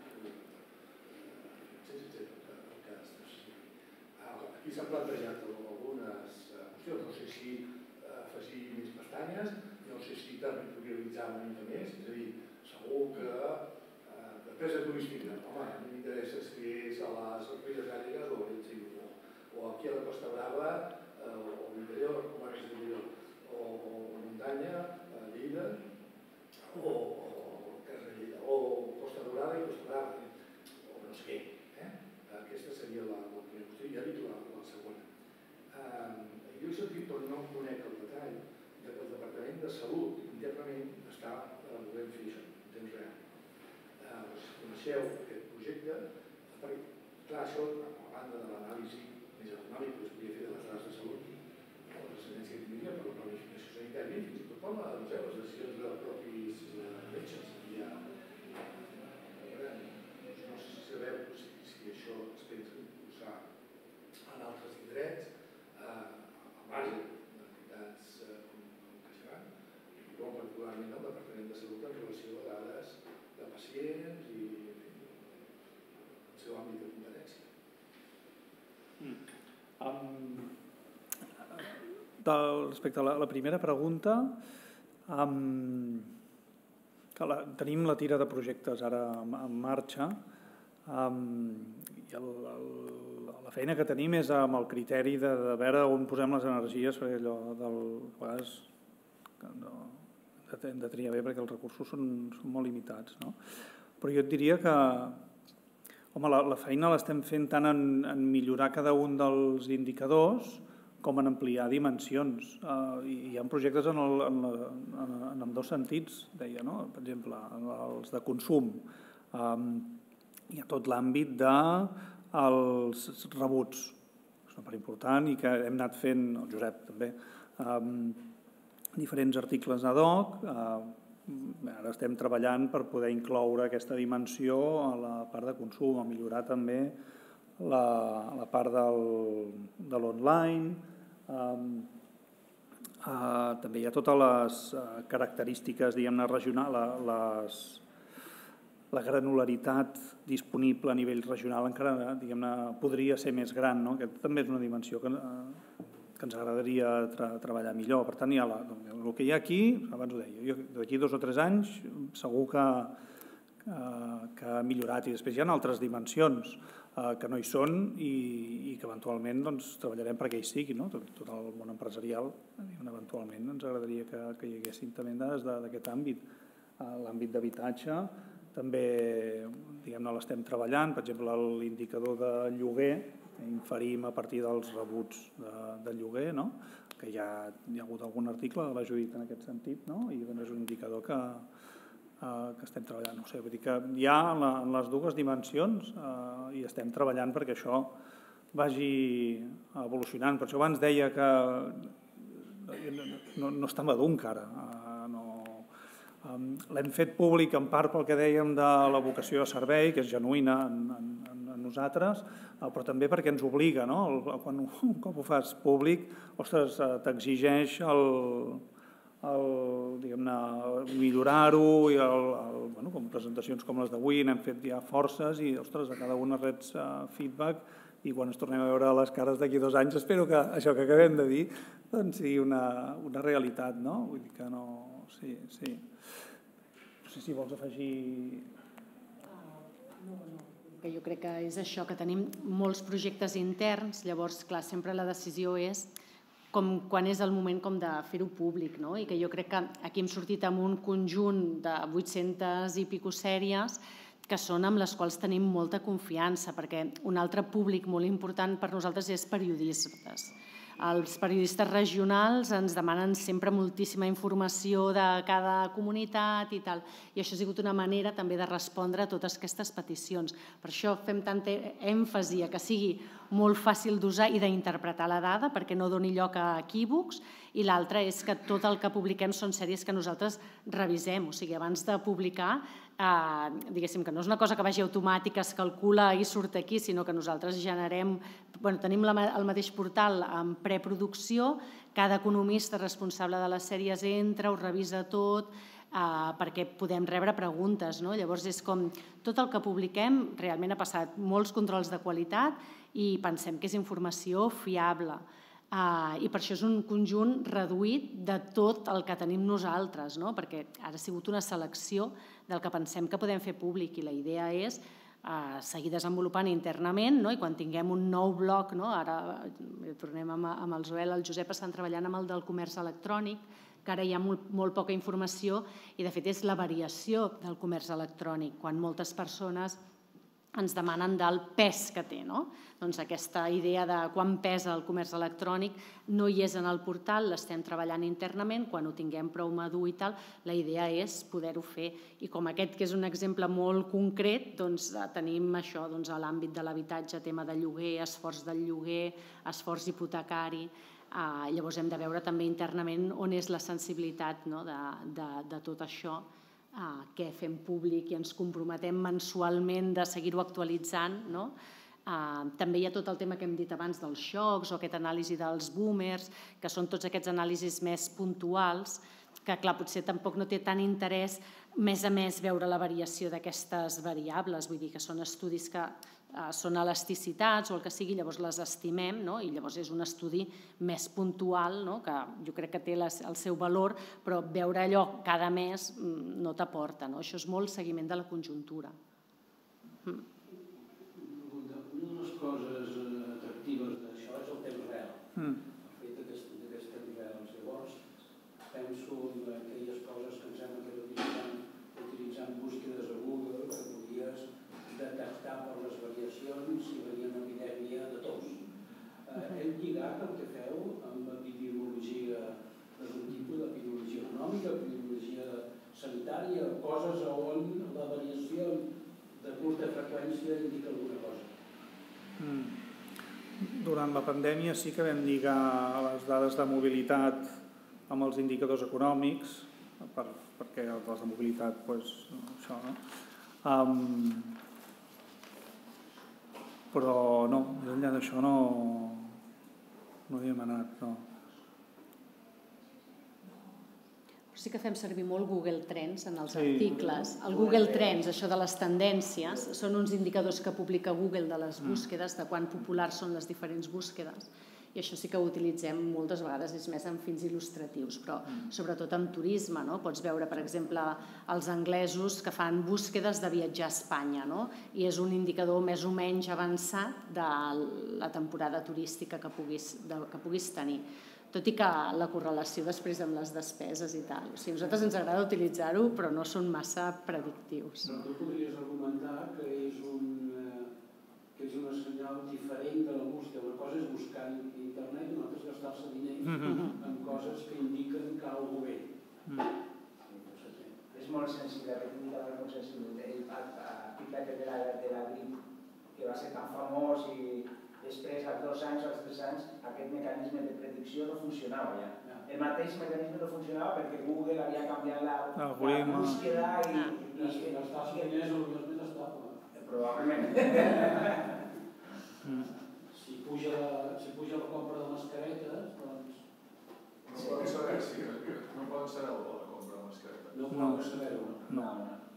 etcètera, el que es necessiti. Aquí s'han plantejat algunes qüestions, no sé si afegir més pestanyes, no sé si territorialitzar una mica més, és a dir, segur que despesa turística, home, a mi m'interessa si és a les Ries Gàllegues o a Arenys o aquí a la Costa Brava o a l'interior, com és l'interior, o a muntanya, a Lleida, o o Costa Dorada i Costa Brava, o no sé què. Aquesta seria la primera qüestió, ja dic la segona. Jo he sentit, però no conec el detall, que el Departament de Salut internament està volent fer això, en temps real. Coneixeu aquest projecte, perquè, clar, això, a banda de l'anàlisi més econòmica que es podria fer de les dades de salut, la transcendència que tindria per la planificació sanitària, fins i tot per les decisions dels propis metges. No sé si sabeu si això es pensa impulsar en altres indrets, a base d'entitats com CaixaBank, i com particularment el Departament de Salut en relació a dades de pacients i el seu àmbit de competència. respecte a la primera pregunta, tenim la tira de projectes ara en marxa i la feina que tenim és amb el criteri de veure on posem les energies, perquè allò a vegades hem de triar bé perquè els recursos són molt limitats. Però jo et diria que la feina l'estem fent tant en millorar cada un dels indicadors com en ampliar dimensions. Hi ha projectes en ambdós sentits, deia, per exemple, els de consum. Hi ha tot l'àmbit dels rebuts, és una part important i que hem anat fent, el Josep també, diferents articles ad hoc. Ara estem treballant per poder incloure aquesta dimensió a la part de consum, a millorar també la part de l'online. També hi ha totes les característiques, diguem-ne, regionals, la granularitat disponible a nivell regional encara, diguem-ne, podria ser més gran. Aquesta també és una dimensió que ens agradaria treballar millor. Per tant, el que hi ha aquí, abans ho deia, d'aquí dos o tres anys segur que ha millorat, i després hi ha altres dimensions que no hi són i que eventualment treballarem perquè hi sigui. Tot el món empresarial, eventualment ens agradaria que hi haguessin també dades d'aquest àmbit. L'àmbit d'habitatge també l'estem treballant, per exemple, l'indicador de lloguer, inferim a partir dels rebuts de lloguer, que hi ha hagut algun article de la Judit en aquest sentit, i és un indicador que que estem treballant. Vull dir que hi ha en les dues dimensions i estem treballant perquè això vagi evolucionant. Per això abans deia que no està madur encara. L'hem fet públic en part pel que dèiem de la vocació de servei, que és genuïna en nosaltres, però també perquè ens obliga. Quan un cop ho fas públic, ostres, t'exigeix el millorar-ho, i com presentacions com les d'avui n'hem fet ja forces i, ostres, a cada una reps feedback i quan ens tornem a veure les cares d'aquí dos anys espero que això que acabem de dir sigui una realitat, no? Vull dir que no... Sí, sí. No sé si vols afegir... No, no. Que jo crec que és això, que tenim molts projectes interns, llavors, clar, sempre la decisió és com quan és el moment com de fer-ho públic, no? I que jo crec que aquí hem sortit amb un conjunt de vuit-centes i pico sèries que són amb les quals tenim molta confiança, perquè un altre públic molt important per nosaltres és periodistes. Els periodistes regionals ens demanen sempre moltíssima informació de cada comunitat i tal, i això ha sigut una manera també de respondre a totes aquestes peticions. Per això fem tanta èmfasi a que sigui molt fàcil d'usar i d'interpretar la dada perquè no doni lloc a equívocs, i l'altre és que tot el que publiquem són sèries que nosaltres revisem, o sigui, abans de publicar, diguéssim que no és una cosa que vagi automàtica, es calcula i surt aquí, sinó que nosaltres generem, tenim el mateix portal en preproducció, cada economista responsable de les sèries entra, ho revisa tot, perquè podem rebre preguntes. Llavors és com tot el que publiquem realment ha passat molts controls de qualitat i pensem que és informació fiable. I per això és un conjunt reduït de tot el que tenim nosaltres, perquè ara ha sigut una selecció del que pensem que podem fer públic i la idea és seguir desenvolupant internament i quan tinguem un nou bloc, ara tornem amb el Joel, el Josep estan treballant amb el del comerç electrònic, que ara hi ha molt poca informació i de fet és la variació del comerç electrònic, quan moltes persones ens demanen del pes que té. Doncs aquesta idea de quan pesa el comerç electrònic no hi és en el portal, l'estem treballant internament, quan ho tinguem prou madur i tal, la idea és poder-ho fer. I com aquest, que és un exemple molt concret, doncs tenim això a l'àmbit de l'habitatge, tema de lloguer, esforç del lloguer, esforç hipotecari. Llavors hem de veure també internament on és la sensibilitat de tot això, què fem públic i ens comprometem mensualment de seguir-ho actualitzant. També hi ha tot el tema que hem dit abans dels xocs o aquesta anàlisi dels boomers, que són tots aquests anàlisis més puntuals que clar, potser tampoc no té tant interès més a més veure la variació d'aquestes variables, vull dir que són estudis que són elasticitats o el que sigui, llavors les estimem i llavors és un estudi més puntual que jo crec que té el seu valor, però veure allò cada mes no t'aporta. Això és molt seguiment de la conjuntura. Una de les coses atractives d'això és el temps real, el fet d'aquest temps real. Llavors penso en aquelles coses que em sembla que era utilitzant búsquedes a Google, que podies detectar per les variacions si venia una epidèmia de tos. Hem lligat el que feu amb epidemiologia, és un tipus d'epidemiologia econòmica, epidemiologia sanitària, coses on la variació de curta freqüència indica alguna cosa. Durant la pandèmia sí que vam lligar les dades de mobilitat amb els indicadors econòmics, perquè les de mobilitat, això, no? Però no, més enllà d'això no havíem anat, no. Sí que fem servir molt Google Trends en els articles. El Google Trends, això de les tendències, són uns indicadors que publica Google de les búsquedes, de quan populars són les diferents búsquedes, i això sí que ho utilitzem moltes vegades, és més amb fins il·lustratius, però sobretot amb turisme. Pots veure, per exemple, els anglesos que fan búsquedes de viatjar a Espanya, i és un indicador més o menys avançat de la temporada turística que puguis tenir. Tot i que la correlació després amb les despeses i tal. A nosaltres ens agrada utilitzar-ho, però no són massa predictius. Però tu podries argumentar que és un senyal diferent de la búsqueda. Una cosa és buscar a internet i una altra és gastar-se diners en coses que indiquen que alguna bé. És molt sensible, aquest indicador és molt sensible. L'article de la grip, que va ser tan famós i després, als dos anys o als tres anys, aquest mecanisme de predicció no funcionava ja. El mateix mecanisme no funcionava perquè Google havia canviat la búsqueda i... Gastar-se diners o més més estable. Probablement. Si puja la compra de mascaretes, doncs... No poden saber si no poden saber la compra de mascaretes. No podeu saber-ho. No.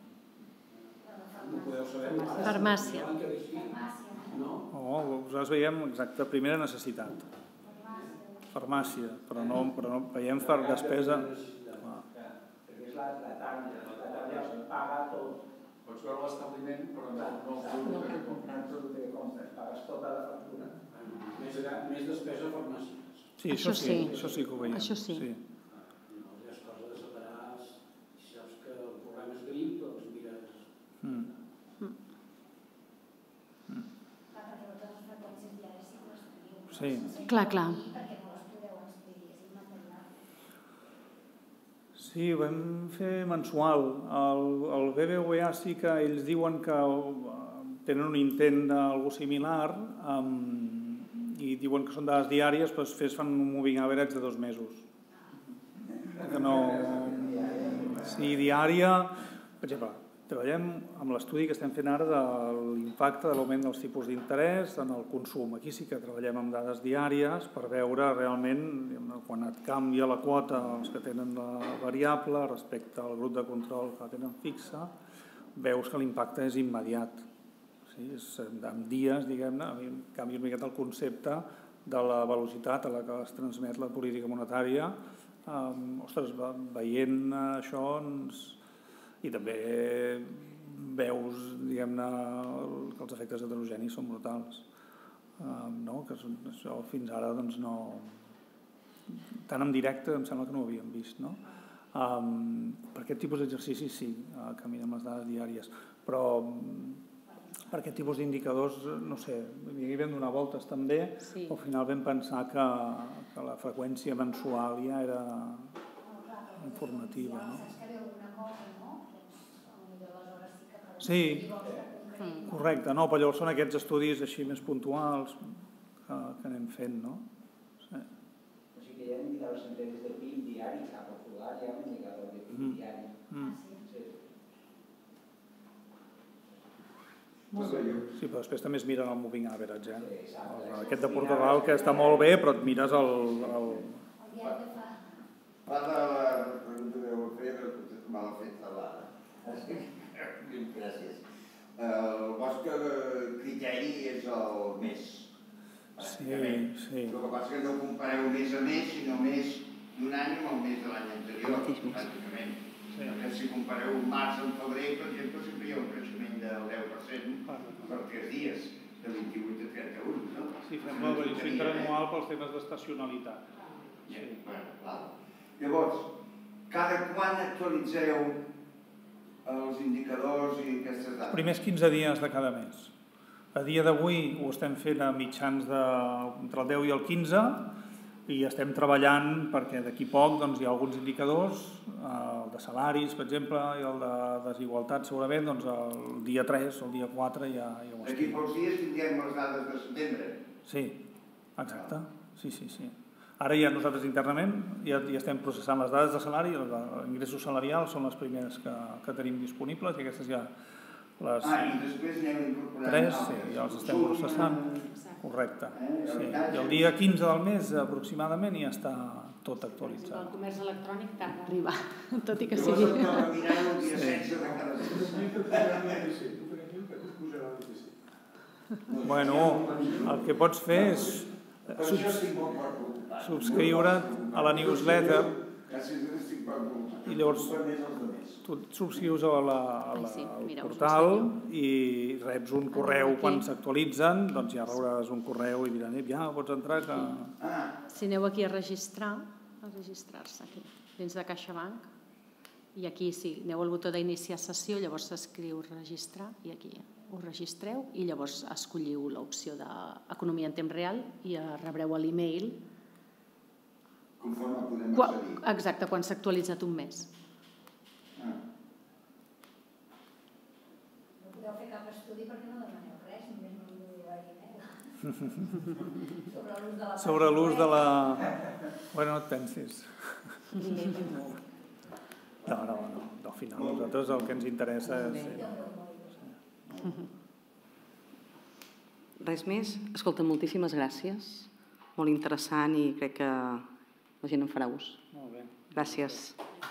No podeu saber-ho. Farmàcia. No, nosaltres veiem exacte primera necessitat. Farmàcia, però no veiem per despesa. Perquè és la tàbia, la tàbia paga tot. Pots veure l'establiment, però no el producte que compres, pagues tota la factura. Més despesa a farmàcies. Sí, això sí, això sí que ho veiem. Això sí. És cosa de separar, si saps que el problema és grip, doncs mires... Sí. Clar, clar. Sí, ho vam fer mensual. El B B V A sí que ells diuen que tenen un intent d'algú similar i diuen que són dades diàries, però després fan un moving average de dos mesos. Que no... Sí, diària... Per exemple, treballem amb l'estudi que estem fent ara de l'impacte de l'augment dels tipus d'interès en el consum. Aquí sí que treballem amb dades diàries per veure realment quan et canvia la quota, els que tenen la variable respecte al grup de control que la tenen fixa, veus que l'impacte és immediat. En dies, diguem-ne, canvia una miqueta el concepte de la velocitat a la que es transmet la política monetària. Ostres, veient això ens... I també veus, diguem-ne, que els efectes heterogenis són brutals. Que això fins ara, doncs, no... Tant en directe em sembla que no ho havíem vist, no? Per aquest tipus d'exercicis sí, caminem les dades diàries, però per aquest tipus d'indicadors, no sé, hi vam donar voltes també, al final vam pensar que la freqüència mensual ja era informativa, no? Sí, correcte, no, però llavors són aquests estudis així més puntuals que anem fent, no? O sigui que hi ha indicadors enteres de P I B diari, a Portugal hi ha un indicador de P I B diari. Sí, però després també es miren el moving average, eh? Aquest de Portugal que està molt bé, però et mires el... Part de la pregunta Gràcies. El vostre criteri és el mes. Sí, sí. El que passa és que no compareu mes a mes, sinó mes d'un any amb el mes de l'any anterior, pràcticament. Perquè si compareu març amb febrer, per exemple, sempre hi ha un creixement del deu per cent per tres dies, de vint-i-vuit a trenta-un, no? Sí, fem la variació interanual pels temes d'estacionalitat. Llavors, cada quan actualitzeu els indicadors i aquestes dades? Els primers quinze dies de cada mes. A dia d'avui ho estem fent a mitjans entre el deu i el quinze i estem treballant perquè d'aquí poc hi ha alguns indicadors, el de salaris, per exemple, i el de desigualtat segurament, doncs el dia tres o el dia quatre ja ho estem. D'aquí pocs dies tindrem les dades de setembre? Sí, exacte. Sí, sí, sí. Ara ja nosaltres internament ja estem processant les dades de salari, els ingressos salarials són les primeres que tenim disponibles i aquestes ja les... Ah, i després anem incorporant... Tres, sí, ja els estem processant. Correcte. I el dia quinze del mes aproximadament ja està tot actualitzat. El comerç electrònic tarda a arribar, tot i que sigui... Llavors em toca mirar el dia setze de cada mes. Bueno, el que pots fer és subscriure a la newsletter i llavors tu et subscrius al portal i reps un correu quan s'actualitzen, doncs ja rebràs un correu i diran, ja pots entrar que... Si aneu aquí a registrar, a registrar-se aquí, dins de CaixaBank, i aquí sí, aneu al botó d'iniciar sessió, llavors s'escriu registrar i aquí us registreu i llavors escolliu l'opció d'economia en temps real i rebreu l'email conforme podem accedir. Exacte, quan s'ha actualitzat un mes. No podeu fer cap estudi perquè no demaneu res, només no li dirà l'email. Sobre l'ús de la... Bueno, no et pensis. No, no, no. Al final nosaltres el que ens interessa és... Res més? Escolta, moltíssimes gràcies. Molt interessant i crec que la gent en farà ús. Molt bé. Gràcies.